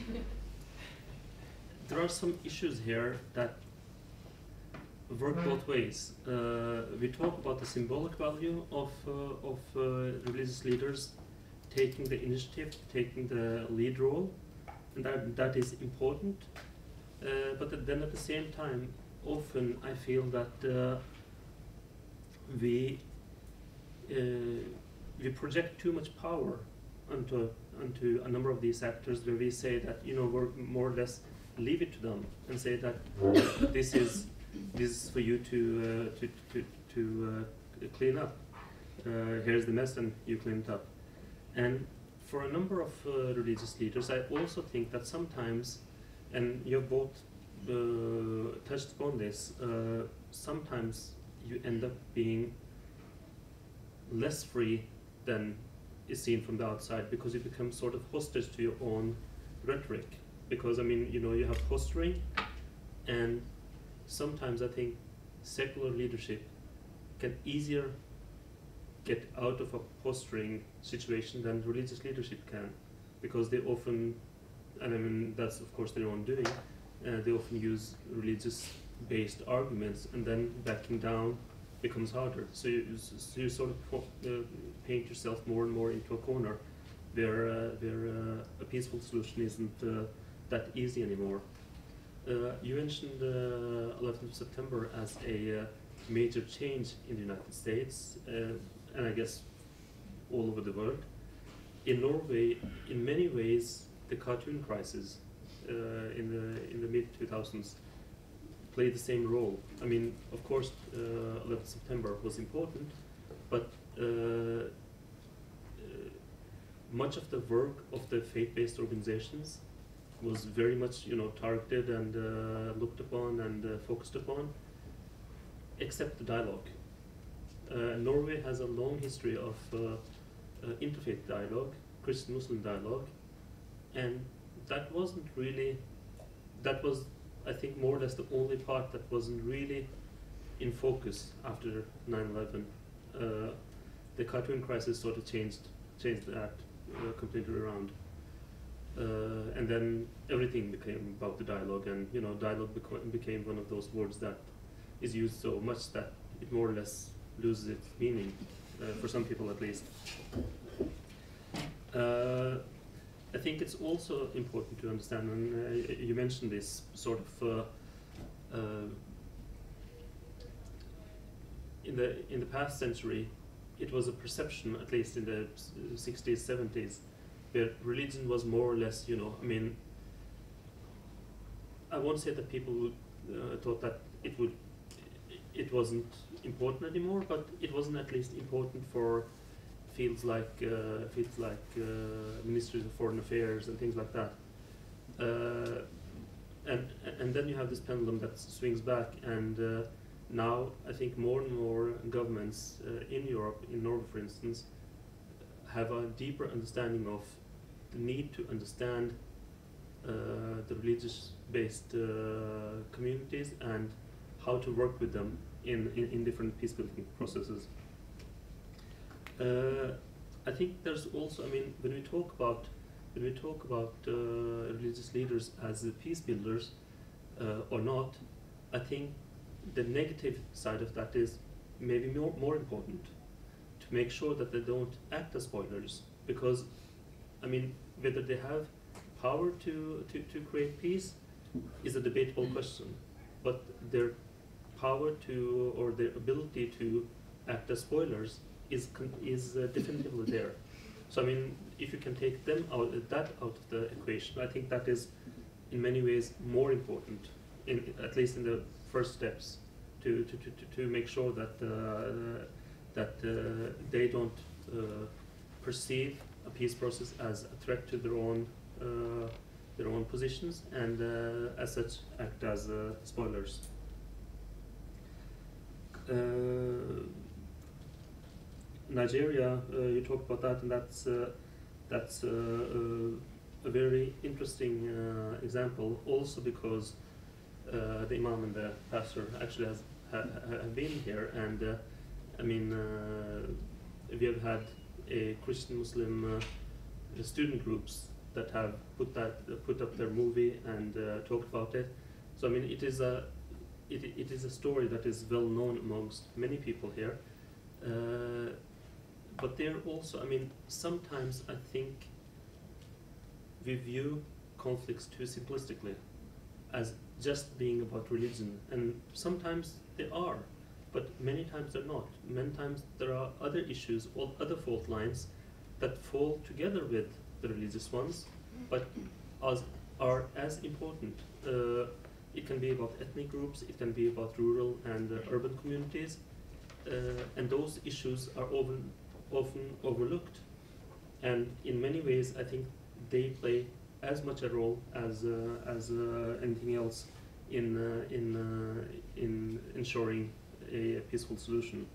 there are some issues here that work both ways. Uh, we talk about the symbolic value of, uh, of uh, religious leaders taking the initiative, taking the lead role, and that, that is important. Uh, but then at the same time, often I feel that uh, we uh, we project too much power onto onto a number of these actors, where we say that, you know, we're more or less leave it to them and say that this is this is for you to uh, to to, to uh, clean up. Uh, here's the mess, and you clean it up. And for a number of uh, religious leaders, I also think that sometimes, and you have both uh, touched upon this, uh, sometimes you end up being less free than is seen from the outside, because you become sort of hostage to your own rhetoric. Because, I mean, you know, you have posturing, and sometimes I think secular leadership can easier get out of a posturing situation than religious leadership can, because they often, and I mean, that's of course their own doing, uh, they often use religious-based arguments, and then backing down becomes harder. So you, so you sort of uh, paint yourself more and more into a corner where, uh, where uh, a peaceful solution isn't uh, that easy anymore. Uh, you mentioned uh, eleventh of September as a uh, major change in the United States, uh, and I guess all over the world. In Norway, in many ways, the cartoon crisis uh, in the in the mid two thousands played the same role. I mean, of course, uh, eleventh of September was important, but uh, uh, much of the work of the faith-based organizations was very much, you know, targeted and uh, looked upon and uh, focused upon, except the dialogue. Uh, Norway has a long history of uh, uh, interfaith dialogue, Christian-Muslim dialogue, and that wasn't really, that was I think, more or less the only part that wasn't really in focus after nine eleven. Uh, the Khartoum crisis sort of changed changed that uh, completely around. Uh, and then everything became about the dialogue, and you know, dialogue beco became one of those words that is used so much that it more or less loses its meaning, uh, for some people at least. Uh, I think it's also important to understand, and uh, you mentioned this sort of uh, uh, in the in the past century, it was a perception, at least in the sixties, seventies, where religion was more or less, you know, I mean, I won't say that people uh, thought that it would, it wasn't important anymore, but it wasn't at least important for fields like uh, fields like uh, ministries of foreign affairs and things like that. Uh, and and then you have this pendulum that swings back, and uh, now I think more and more governments uh, in Europe, in Norway for instance, have a deeper understanding of the need to understand uh, the religious-based uh, communities and how to work with them in, in, in different peace-building processes. Uh, I think there's also, I mean, when we talk about when we talk about uh, religious leaders as uh, peace builders uh, or not, I think the negative side of that is maybe more more important, to make sure that they don't act as spoilers, because, I mean, whether they have power to to, to create peace is a debatable question, but their power to, or their ability to act as spoilers is con is uh, definitively there. So I mean, if you can take them out, uh, that out of the equation, I think that is in many ways more important, in, at least in the first steps, to to, to, to make sure that uh, that uh, they don't uh, perceive a peace process as a threat to their own uh, their own positions, and uh, as such act as uh, spoilers. Uh, Nigeria, uh, you talked about that, and that's uh, that's uh, uh, a very interesting uh, example. Also because uh, the imam and the pastor actually has ha have been here, and uh, I mean uh, we have had a Christian-Muslim uh, student groups that have put that uh, put up their movie and uh, talked about it. So I mean, it is a it it is a story that is well known amongst many people here. Uh, But there also, I mean, sometimes I think we view conflicts too simplistically as just being about religion, and sometimes they are, but many times they're not. Many times there are other issues or other fault lines that fall together with the religious ones, but as, are as important. Uh, it can be about ethnic groups, it can be about rural and uh, urban communities, uh, and those issues are often often overlooked, and in many ways I think they play as much a role as uh, as uh, anything else in uh, in uh, in ensuring a, a peaceful solution.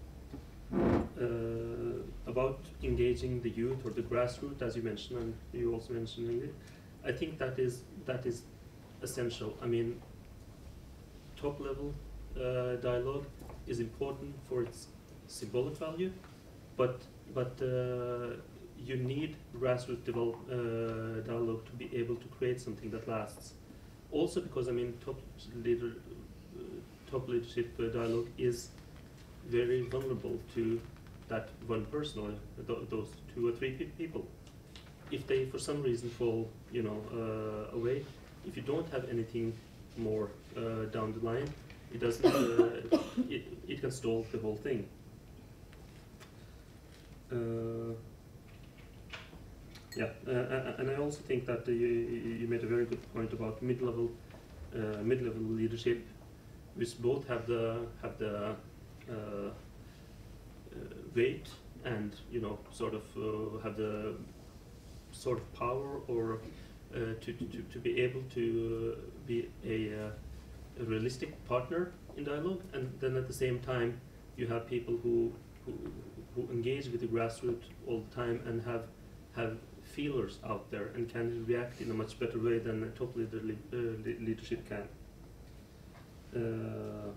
Uh, about engaging the youth or the grassroots, as you mentioned, and you also mentioned, Ingrid, I think that is that is essential. I mean, top level uh, dialogue is important for its symbolic value, but but uh, you need grassroots develop, uh, dialogue to be able to create something that lasts. Also because, I mean, top leader, uh, top leadership uh, dialogue is very vulnerable to that one person or th those two or three pe people. If they, for some reason, fall, you know, uh, away, if you don't have anything more uh, down the line, it doesn't. Uh, it it can stall the whole thing. Uh, yeah, uh, and I also think that uh, you, you made a very good point about mid-level, uh, mid-level leadership, which both have the have the uh, uh, weight and, you know, sort of uh, have the sort of power or uh, to, to to be able to uh, be a, uh, a realistic partner in dialogue, and then at the same time you have people who. who who engage with the grassroots all the time and have have feelers out there and can react in a much better way than a top leader, uh, leadership can. Uh,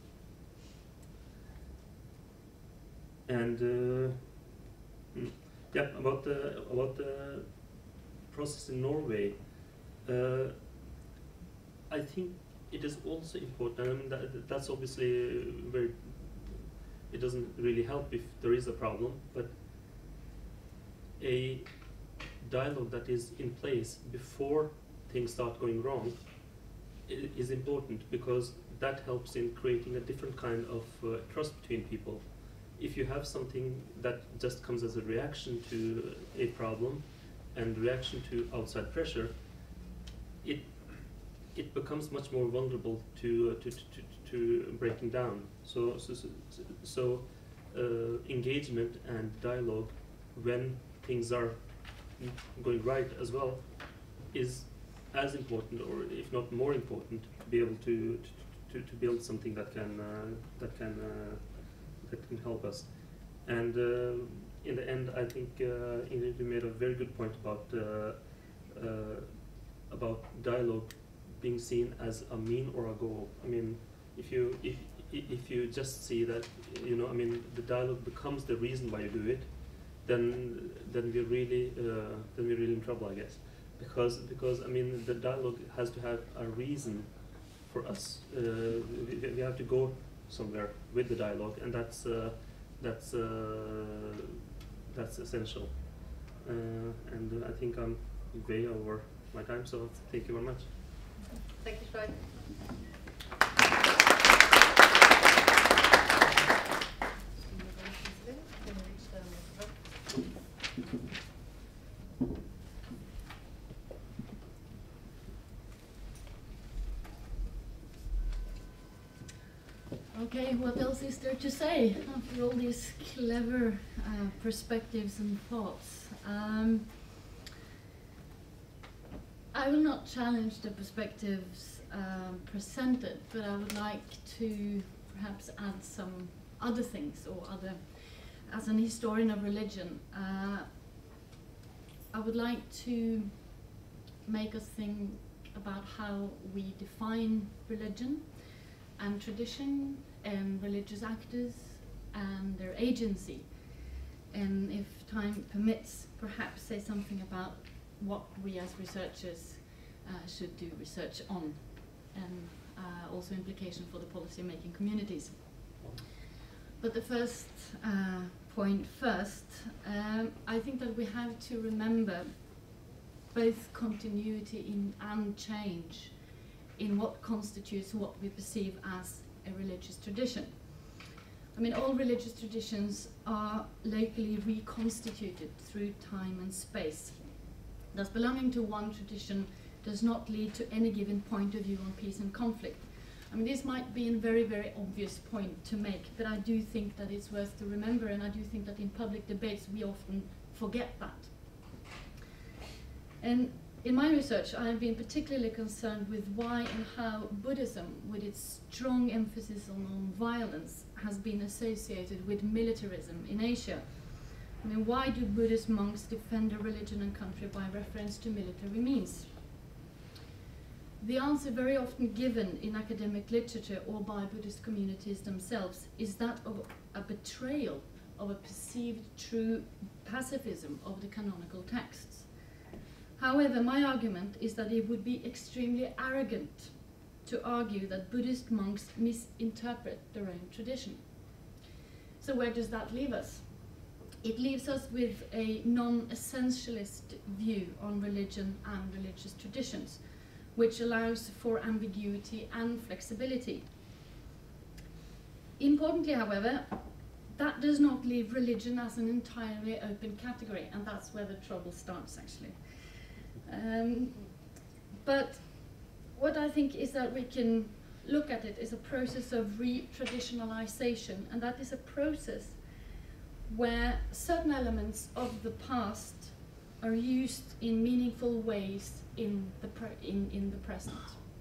and uh, mm, yeah, about the about the process in Norway, uh, I think it is also important. I mean, that, that's obviously very. It doesn't really help if there is a problem, but a dialogue that is in place before things start going wrong i- is important, because that helps in creating a different kind of uh, trust between people. If you have something that just comes as a reaction to a problem and reaction to outside pressure, it it becomes much more vulnerable to uh, to, to, to to breaking down. So so so, so uh, engagement and dialogue when things are going right as well is as important, or if not more important, to be able to to, to build something that can uh, that can uh, that can help us. And uh, in the end, I think uh, Ingrid, you made a very good point about uh, uh, about dialogue being seen as a mean or a goal. I mean, if you if if you just see that, you know, I mean, the dialogue becomes the reason why you do it, then then we're really uh, then we're really in trouble, I guess, because because I mean, the dialogue has to have a reason for us. Uh, we, we have to go somewhere with the dialogue, and that's uh, that's uh, that's essential. Uh, and I think I'm way over my time, so thank you very much. Thank you, Shoaib. Okay, what else is there to say after all these clever uh, perspectives and thoughts? Um, I will not challenge the perspectives um, presented, but I would like to perhaps add some other things, or other, as an historian of religion, uh, I would like to make us think about how we define religion and tradition and religious actors and their agency, and if time permits, perhaps say something about what we as researchers uh, should do research on, and uh, also implication for the policy making communities. But the first uh, point first, um, I think that we have to remember both continuity in and change in what constitutes what we perceive as a religious tradition. I mean, all religious traditions are locally reconstituted through time and space. Thus, belonging to one tradition does not lead to any given point of view on peace and conflict. I mean, this might be a very, very obvious point to make, but I do think that it's worth to remember, and I do think that in public debates we often forget that. And in my research, I have been particularly concerned with why and how Buddhism, with its strong emphasis on non-violence, has been associated with militarism in Asia. I mean, why do Buddhist monks defend their religion and country by reference to military means? The answer very often given in academic literature or by Buddhist communities themselves is that of a betrayal of a perceived true pacifism of the canonical texts. However, my argument is that it would be extremely arrogant to argue that Buddhist monks misinterpret their own tradition. So where does that leave us? It leaves us with a non-essentialist view on religion and religious traditions, which allows for ambiguity and flexibility. Importantly, however, that does not leave religion as an entirely open category, and that's where the trouble starts, actually. Um, but what I think is that we can look at it as a process of re-traditionalization, and that is a process where certain elements of the past are used in meaningful ways in the, pre in, in the present.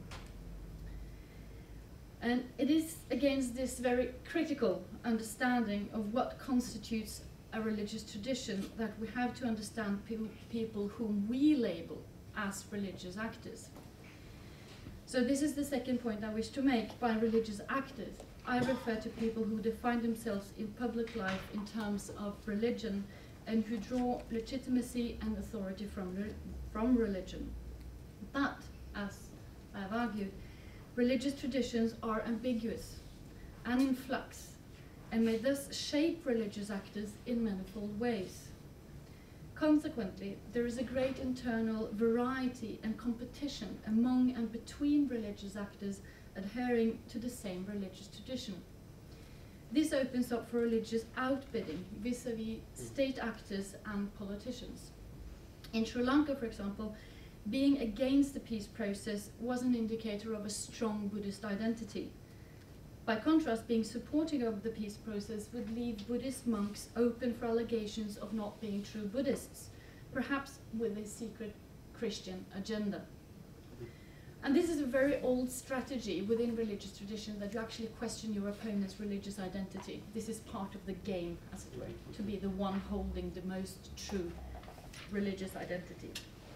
And it is against this very critical understanding of what constitutes a religious tradition that we have to understand pe people whom we label as religious actors. So this is the second point I wish to make. By religious actors, I refer to people who define themselves in public life in terms of religion and who draw legitimacy and authority from, re from religion. But, as I have argued, religious traditions are ambiguous and in flux, and may thus shape religious actors in manifold ways. Consequently, there is a great internal variety and competition among and between religious actors adhering to the same religious tradition. This opens up for religious outbidding vis-à-vis state actors and politicians. In Sri Lanka, for example, being against the peace process was an indicator of a strong Buddhist identity. By contrast, being supportive of the peace process would leave Buddhist monks open for allegations of not being true Buddhists, perhaps with a secret Christian agenda. And this is a very old strategy within religious tradition, that you actually question your opponent's religious identity. This is part of the game, as it were, to be the one holding the most true religious identity.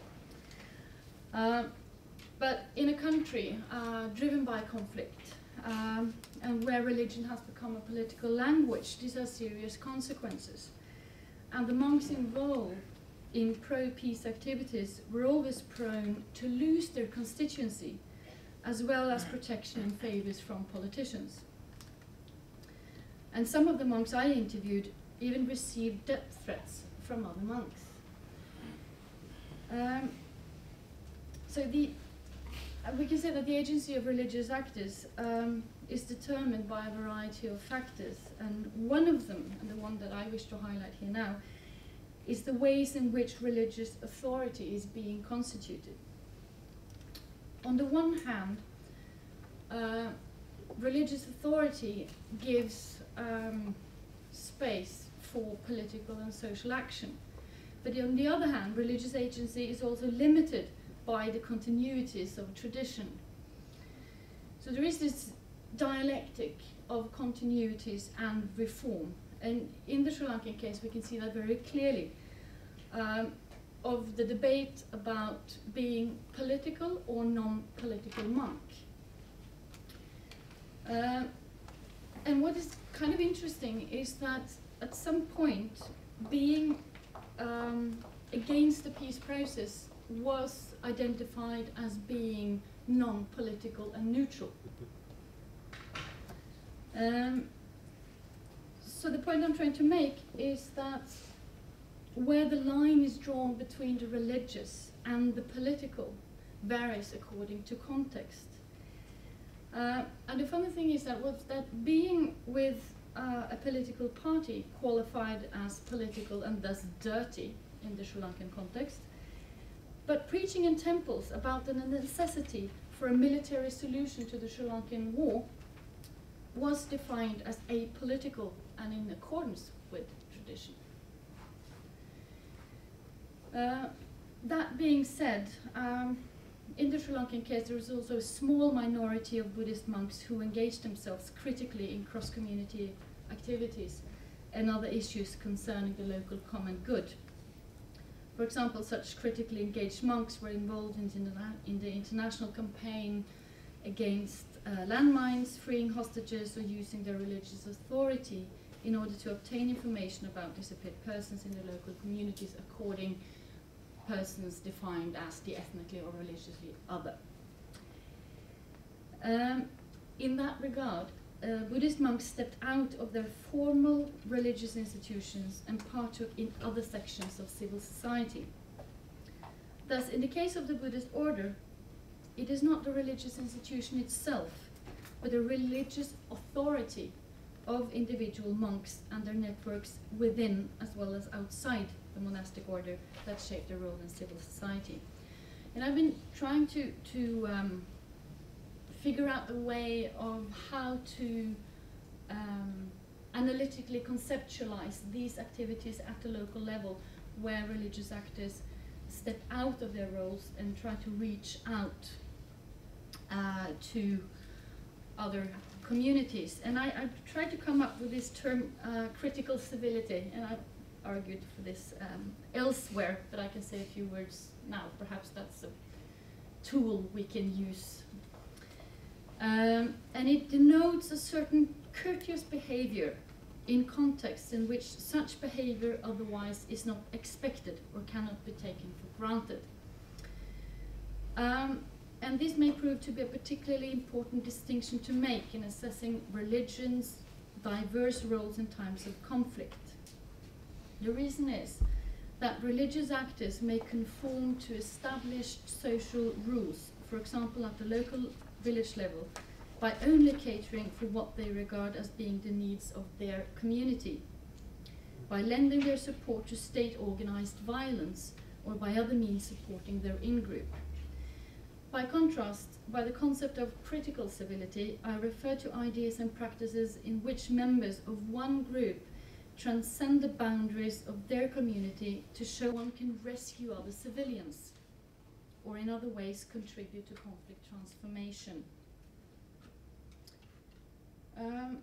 Uh, but in a country uh, driven by conflict, um, and where religion has become a political language, these are serious consequences. And the monks involved in pro-peace activities were always prone to lose their constituency, as well as protection and favors from politicians. And some of the monks I interviewed even received death threats from other monks. Um, so the, uh, we can say that the agency of religious actors um, is determined by a variety of factors, and one of them, and the one that I wish to highlight here now, is the ways in which religious authority is being constituted. On the one hand, uh, religious authority gives um, space for political and social action. But on the other hand, religious agency is also limited by the continuities of tradition. So there is this dialectic of continuities and reform. And in the Sri Lankan case, we can see that very clearly, um, of the debate about being political or non-political monk. Uh, and what is kind of interesting is that at some point, being um, against the peace process was identified as being non-political and neutral. Um, So the point I'm trying to make is that where the line is drawn between the religious and the political varies according to context. Uh, and the funny thing is that, was that being with uh, a political party qualified as political and thus dirty in the Sri Lankan context, but preaching in temples about the necessity for a military solution to the Sri Lankan war was defined as apolitical and in accordance with tradition. Uh, that being said, um, in the Sri Lankan case, there is also a small minority of Buddhist monks who engage themselves critically in cross-community activities and other issues concerning the local common good. For example, such critically engaged monks were involved in the, in the international campaign against uh, landmines, freeing hostages, or using their religious authority in order to obtain information about disappeared persons in the local communities, according persons defined as the ethnically or religiously other. Um, in that regard, uh, Buddhist monks stepped out of their formal religious institutions and partook in other sections of civil society. Thus, in the case of the Buddhist order, it is not the religious institution itself, but the religious authority of individual monks and their networks within as well as outside the monastic order that shape their role in civil society. And I've been trying to, to um, figure out a way of how to um, analytically conceptualize these activities at the local level, where religious actors step out of their roles and try to reach out uh, to other communities. And I, I tried to come up with this term, uh, critical civility, and I've argued for this um, elsewhere, but I can say a few words now. Perhaps that's a tool we can use Um, and it denotes a certain courteous behavior in contexts in which such behavior otherwise is not expected or cannot be taken for granted. Um, and this may prove to be a particularly important distinction to make in assessing religion's diverse roles in times of conflict. The reason is that religious actors may conform to established social rules, for example at the local village level, by only catering for what they regard as being the needs of their community, by lending their support to state-organized violence, or by other means supporting their in-group. By contrast, by the concept of critical civility, I refer to ideas and practices in which members of one group transcend the boundaries of their community to show one can rescue other civilians, or in other ways contribute to conflict transformation. Um,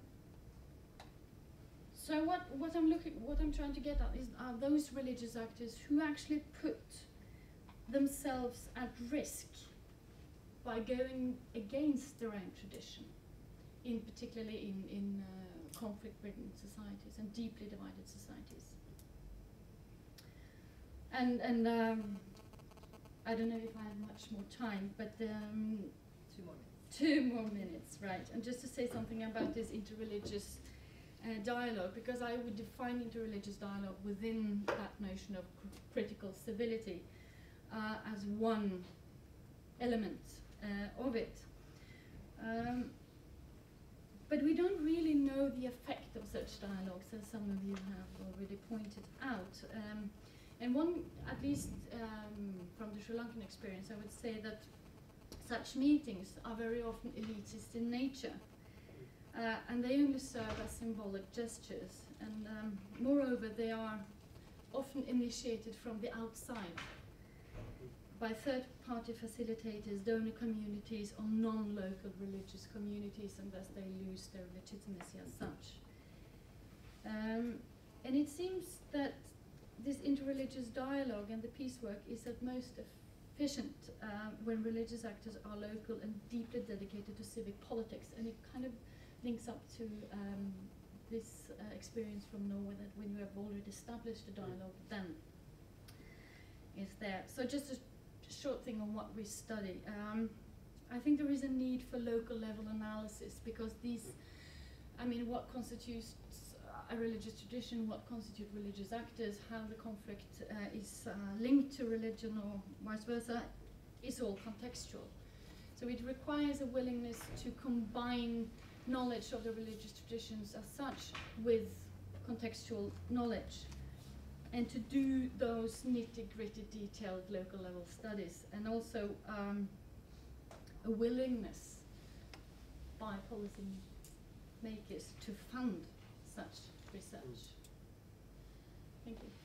so what, what I'm looking, what I'm trying to get at is are those religious actors who actually put themselves at risk by going against their own tradition, in particularly in, in uh, conflict-ridden societies and deeply divided societies. And, and um, I don't know if I have much more time, but um, Two more minutes. Two more minutes, right. And just to say something about this interreligious uh, dialogue, because I would define interreligious dialogue within that notion of cr critical civility uh, as one element uh, of it. Um, but we don't really know the effect of such dialogues, as some of you have already pointed out. Um, and one, at least um, from the Sri Lankan experience, I would say that such meetings are very often elitist in nature, uh, and they only serve as symbolic gestures. And um, moreover, they are often initiated from the outside by third-party facilitators, donor communities, or non-local religious communities, and thus they lose their legitimacy as such. Um, and it seems that this interreligious dialogue and the peace work is at most efficient uh, when religious actors are local and deeply dedicated to civic politics, and it kind of links up to um, this uh, experience from Norway, that when you have already established a dialogue, then is there. So just a short thing on what we study. Um, I think there is a need for local level analysis, because these, I mean, what constitutes a religious tradition, what constitute religious actors, how the conflict uh, is uh, linked to religion or vice versa, is all contextual. So it requires a willingness to combine knowledge of the religious traditions as such with contextual knowledge, and to do those nitty-gritty, detailed local level studies, and also um, a willingness by policy makers to fund such research. Thank you.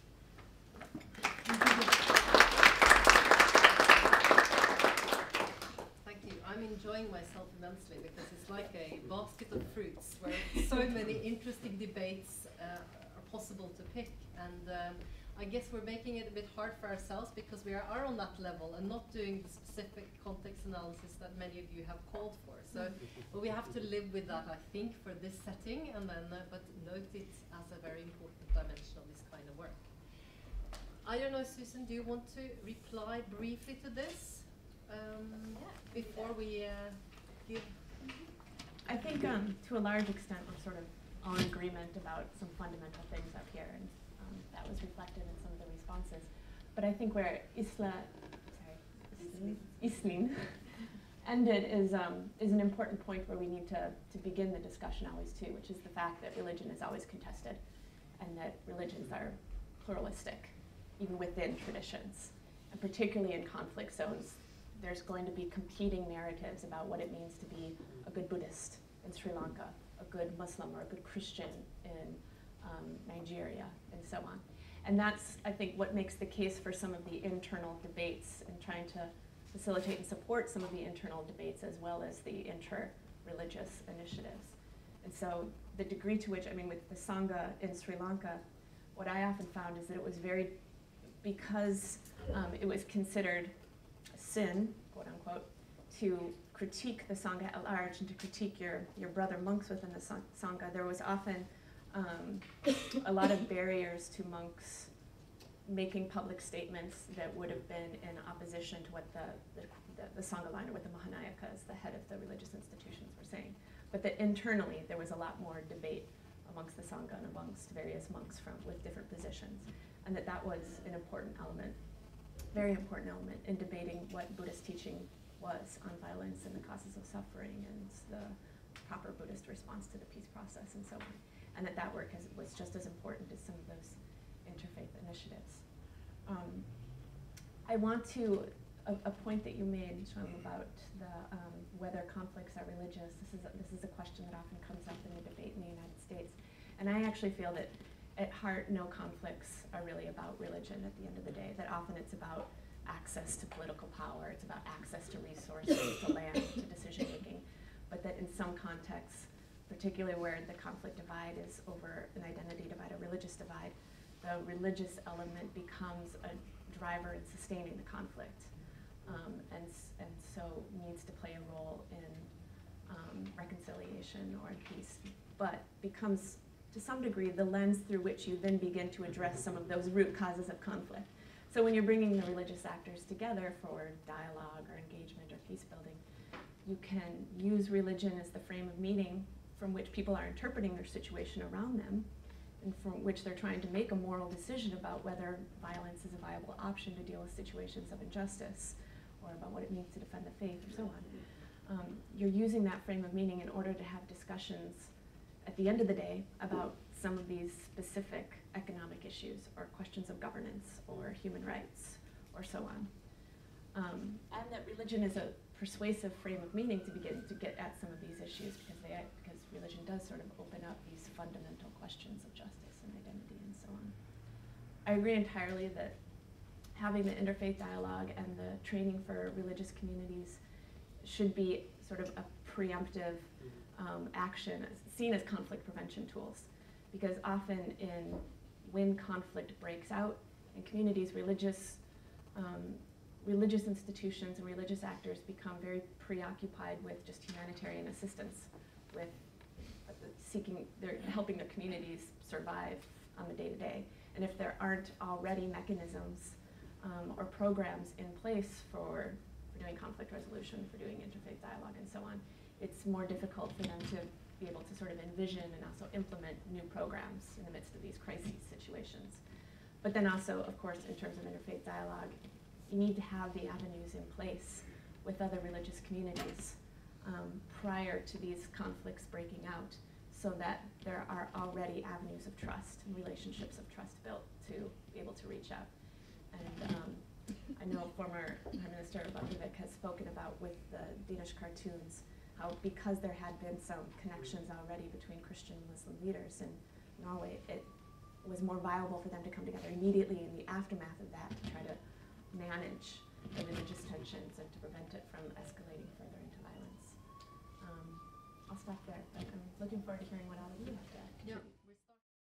Thank you. I'm enjoying myself immensely, because it's like a basket of fruits where so many interesting debates uh, are possible to pick. And um, I guess we're making it a bit hard for ourselves, because we are, are on that level and not doing the specific context analysis that many of you have called for. So but we have to live with that, I think, for this setting, and then uh, but note it as a very important dimension of this kind of work. I don't know, Susan, do you want to reply briefly to this um, Yeah. before we uh, give? I think um, to a large extent we're sort of on agreement about some fundamental things up here, and um, that was reflected in some of the responses. But I think where Isla, sorry, Iselin ended is um, is an important point where we need to to begin the discussion always too, which is the fact that religion is always contested, and that religions are pluralistic, even within traditions, and particularly in conflict zones. There's going to be competing narratives about what it means to be a good Buddhist in Sri Lanka, a good Muslim or a good Christian in um, Nigeria, and so on. And that's, I think, what makes the case for some of the internal debates, and trying to facilitate and support some of the internal debates as well as the inter-religious initiatives. And so the degree to which, I mean, with the Sangha in Sri Lanka, what I often found is that it was very, because um, it was considered a sin, quote unquote, to critique the Sangha at large and to critique your, your brother monks within the Sangha, there was often um, a lot of barriers to monks making public statements that would have been in opposition to what the, the, the, the Sangha line, or what the Mahanayakas, the head of the religious institutions, were saying. But that internally there was a lot more debate amongst the Sangha and amongst various monks from, with different positions, and that that was an important element, very important element in debating what Buddhist teaching was on violence and the causes of suffering and the proper Buddhist response to the peace process and so on. And that that work has, was just as important as some of those interfaith initiatives. Um, I want to, a, a point that you made, Shoaib, about the, um, whether conflicts are religious. This is, a, this is a question that often comes up in the debate in the United States. And I actually feel that at heart, no conflicts are really about religion at the end of the day, that often it's about access to political power, it's about access to resources, to land, to decision making, but that in some contexts, particularly where the conflict divide is over an identity divide, a religious divide, the religious element becomes a driver in sustaining the conflict, um, and, and so needs to play a role in um, reconciliation or in peace, but becomes, to some degree, the lens through which you then begin to address some of those root causes of conflict. So when you're bringing the religious actors together for dialogue or engagement or peace building, you can use religion as the frame of meaning from which people are interpreting their situation around them, and from which they're trying to make a moral decision about whether violence is a viable option to deal with situations of injustice, or about what it means to defend the faith, or so on. Um, you're using that frame of meaning in order to have discussions at the end of the day about some of these specific economic issues, or questions of governance, or human rights, or so on. Um, and that religion is a persuasive frame of meaning to begin to get at some of these issues, because they because religion does sort of open up these fundamental questions of justice and identity and so on. I agree entirely that having the interfaith dialogue and the training for religious communities should be sort of a preemptive um, action, seen as conflict prevention tools, because often in when conflict breaks out in communities, religious um, religious institutions and religious actors become very preoccupied with just humanitarian assistance, with seeking, they're helping their communities survive on the day-to-day. And if there aren't already mechanisms um, or programs in place for, for doing conflict resolution, for doing interfaith dialogue and so on, it's more difficult for them to be able to sort of envision and also implement new programs in the midst of these crisis situations. But then also, of course, in terms of interfaith dialogue, you need to have the avenues in place with other religious communities um, prior to these conflicts breaking out, so that there are already avenues of trust and relationships of trust built to be able to reach out. And um, I know former Prime Minister Bavivek has spoken about with the Danish cartoons how, because there had been some connections already between Christian and Muslim leaders in Norway, it was more viable for them to come together immediately in the aftermath of that to try to manage the religious tensions and to prevent it from escalating further into violence. Um, I'll stop there, but I'm looking forward to hearing what all of you have to contribute.